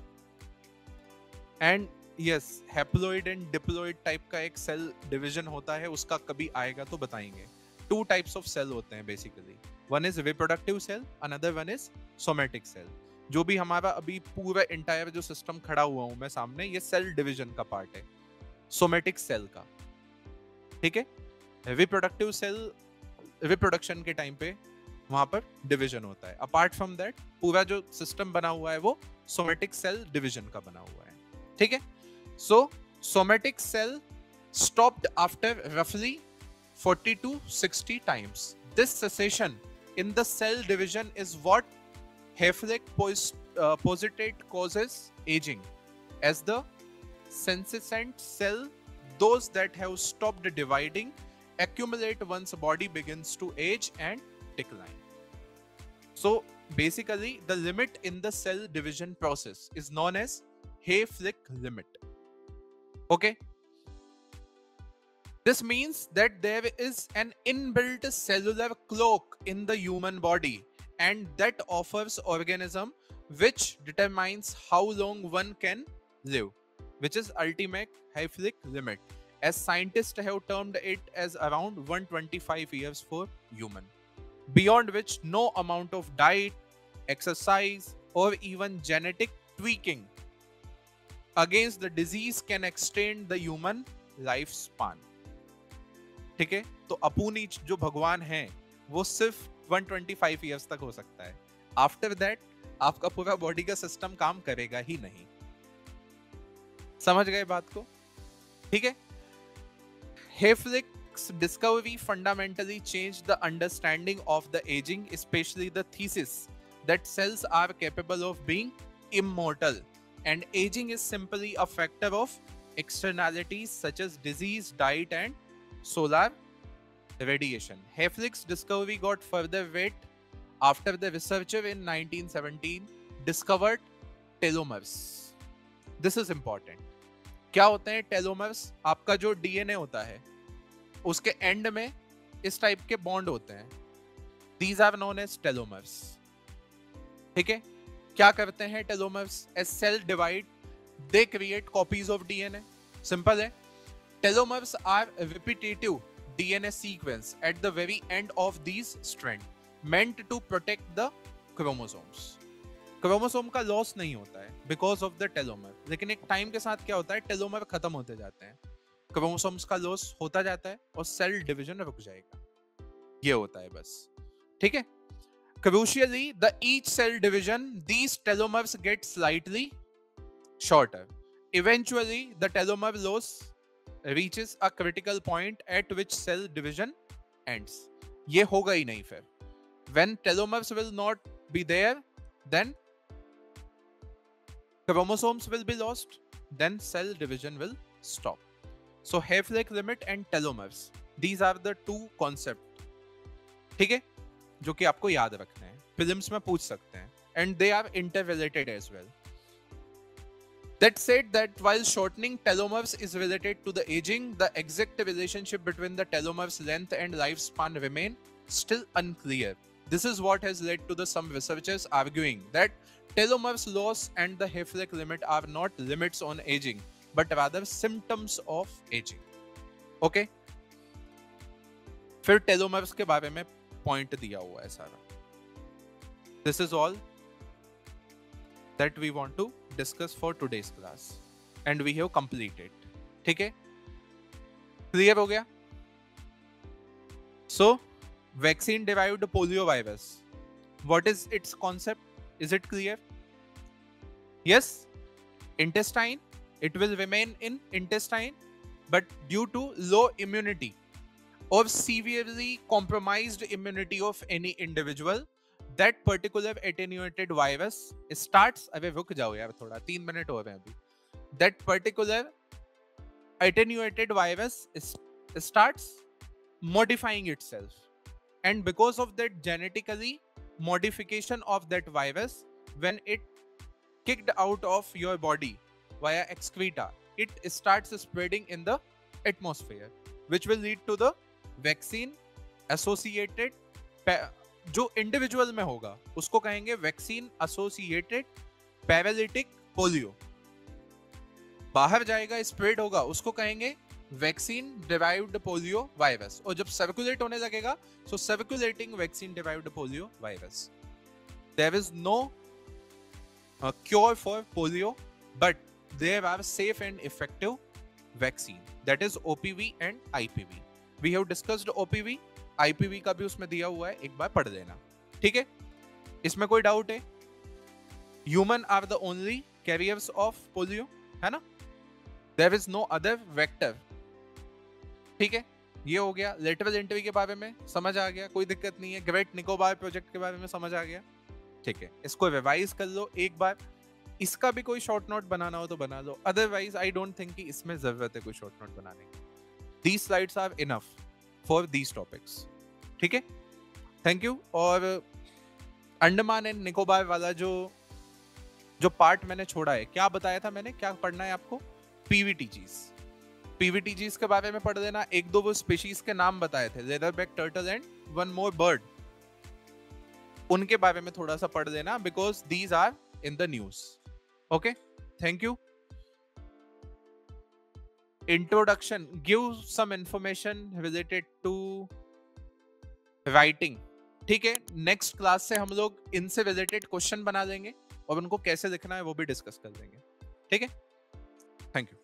And yes, haploid and diploid type का एक cell division होता है, उसका कभी आएगा तो बताएंगे. Two types of cell होते हैं basically. One is reproductive cell, another one is somatic cell. जो भी हमारा अभी पूरा entire जो system खड़ा हुआ हूँ मैं सामने, ये cell division का part है, somatic cell का, ठीक है? Reproductive cell रिप्रोडक्शन के टाइम पे वहां पर डिवीजन होता है. अपार्ट फ्रॉम दैट पूरा जो सिस्टम बना हुआ है वो सोमेटिक सेल डिवीजन का बना हुआ है, ठीक है? So somatic cell stopped after roughly 40 to 60 times. This cessation in the cell division is what Hayflick posited causes aging, as the senescent cell, those that have stopped dividing, accumulate once body begins to age and decline. So basically the limit in the cell division process is known as Hayflick limit. Okay, this means that there is an inbuilt cellular clock in the human body, and that offers organism which determines how long one can live, which is ultimate Hayflick limit, as scientists have termed it as around 125 years for human, beyond which no amount of diet, exercise, or even genetic tweaking against the disease can extend the human lifespan. ठीक है? तो अपूनी जो भगवान हैं वो सिर्फ 125 years तक हो सकता है. आफ्टर दैट आपका पूरा बॉडी का सिस्टम काम करेगा ही नहीं. समझ गए बात को? ठीक है? Hayflick's discovery fundamentally changed the understanding of the aging, especially the thesis that cells are capable of being immortal, and aging is simply a factor of externalities such as disease, diet, and solar radiation. Hayflick's discovery got further weight after the researcher in 1917 discovered telomeres. This is important. क्या होते हैं टेलोमर्स? आपका जो DNA होता है उसके and में इस टाइप के बॉन्ड होते हैं, these are known as telomeres. ठीक है, क्या करते हैं telomeres? As cell divide they create copies of DNA. Simple है, telomeres are repetitive DNA sequence at the very end of these strand meant to protect the chromosomes. Chromosome का loss नहीं होता है बिकॉज ऑफ द टेलोमर, लेकिन एक time के साथ क्या होता है, टेलोमर खत्म होते जाते हैं, क्रोमोसोम्स का लॉस होता जाता है और सेल डिवीजन रुक जाएगा। ये होता है बस। ठीक है, crucially the each cell division these telomers get slightly shorter. Eventually the telomere loss reaches a critical point at which cell division ends. ये होगा ही नहीं फिर। When telomeres will not be there, then chromosomes will be lost, then cell division will stop. So Hayflick limit and telomeres, these are the two concepts, ठीक है, जो कि आपको याद रखने हैं, प्रीलिम्स में पूछ सकते हैं, and they are interrelated as well. That said that while shortening telomeres is related to the aging, the exact relationship between the telomeres length and lifespan remain still unclear. This is what has led to some researchers arguing that telomeres loss and the Hayflick limit are not limits on aging, but rather symptoms of aging. Okay? फिर telomeres के बारे में point दिया हुआ है सारा। This is all that we want to discuss for today's class and we have completed. ठीक है, क्लियर हो गया? So vaccine derived polio virus, what is its concept? Is it clear? Yes, intestine, it will remain in intestine, but due to low immunity or severely compromised immunity of any individual, that particular attenuated virus starts, अबे रुक जाओ यार थोड़ा, 3 minute हो रहे हैं अभी, that particular attenuated virus starts modifying itself, and because of that genetically modification of that virus, when it kicked out of your body via excreta, it starts spreading in the atmosphere, which will lead to the vaccine associated, जो individual में होगा उसको कहेंगे vaccine associated paralytic polio. बाहर जाएगा, spread होगा, उसको कहेंगे वैक्सीन डिराइव्ड पोलियो वायरस। और जब सर्कुलेट होने लगेगा, so circulating vaccine derived polio virus. There is no cure for polio, but there are safe and effective vaccine, that is OPV and IPV. We have discussed OPV, IPV का भी उसमें दिया हुआ है, एक बार पढ़ लेना। ठीक है, इसमें कोई डाउट है? Human are the only carriers of polio, है ना? There is no other vector. ठीक है, ये हो गया। लेटरल एंट्री के बारे में समझ आ गया, कोई दिक्कत नहीं है। ग्रेट निकोबार प्रोजेक्ट के बारे में समझ आ गया। ठीक है, इसको रिवाइज कर लो एक बार। इसका भी कोई शॉर्ट नोट बनाना हो तो बना लो, अदरवाइज आई डोंट थिंक कि इसमें जरूरत है कोई शॉर्ट नोट बनाने की। These slides are enough for these topics. ठीक है, थैंक यू। और अंडमान एंड निकोबार वाला जो पार्ट मैंने छोड़ा है, क्या बताया था मैंने, क्या पढ़ना है आपको? पीवीटीजीज। पीवीटीजीज के बारे में पढ़ लेना। एक दो वो स्पीशीज के नाम बताए थे, leatherback turtle and one more bird, उनके बारे में थोड़ा सा पढ़ लेना, because these are in the news. Okay, thank you. Introduction, give some information related to writing। ठीक है, नेक्स्ट क्लास से हम लोग इनसे रिलेटेड क्वेश्चन बना लेंगे और उनको कैसे लिखना है वो भी डिस्कस कर लेंगे। ठीक है, थैंक यू।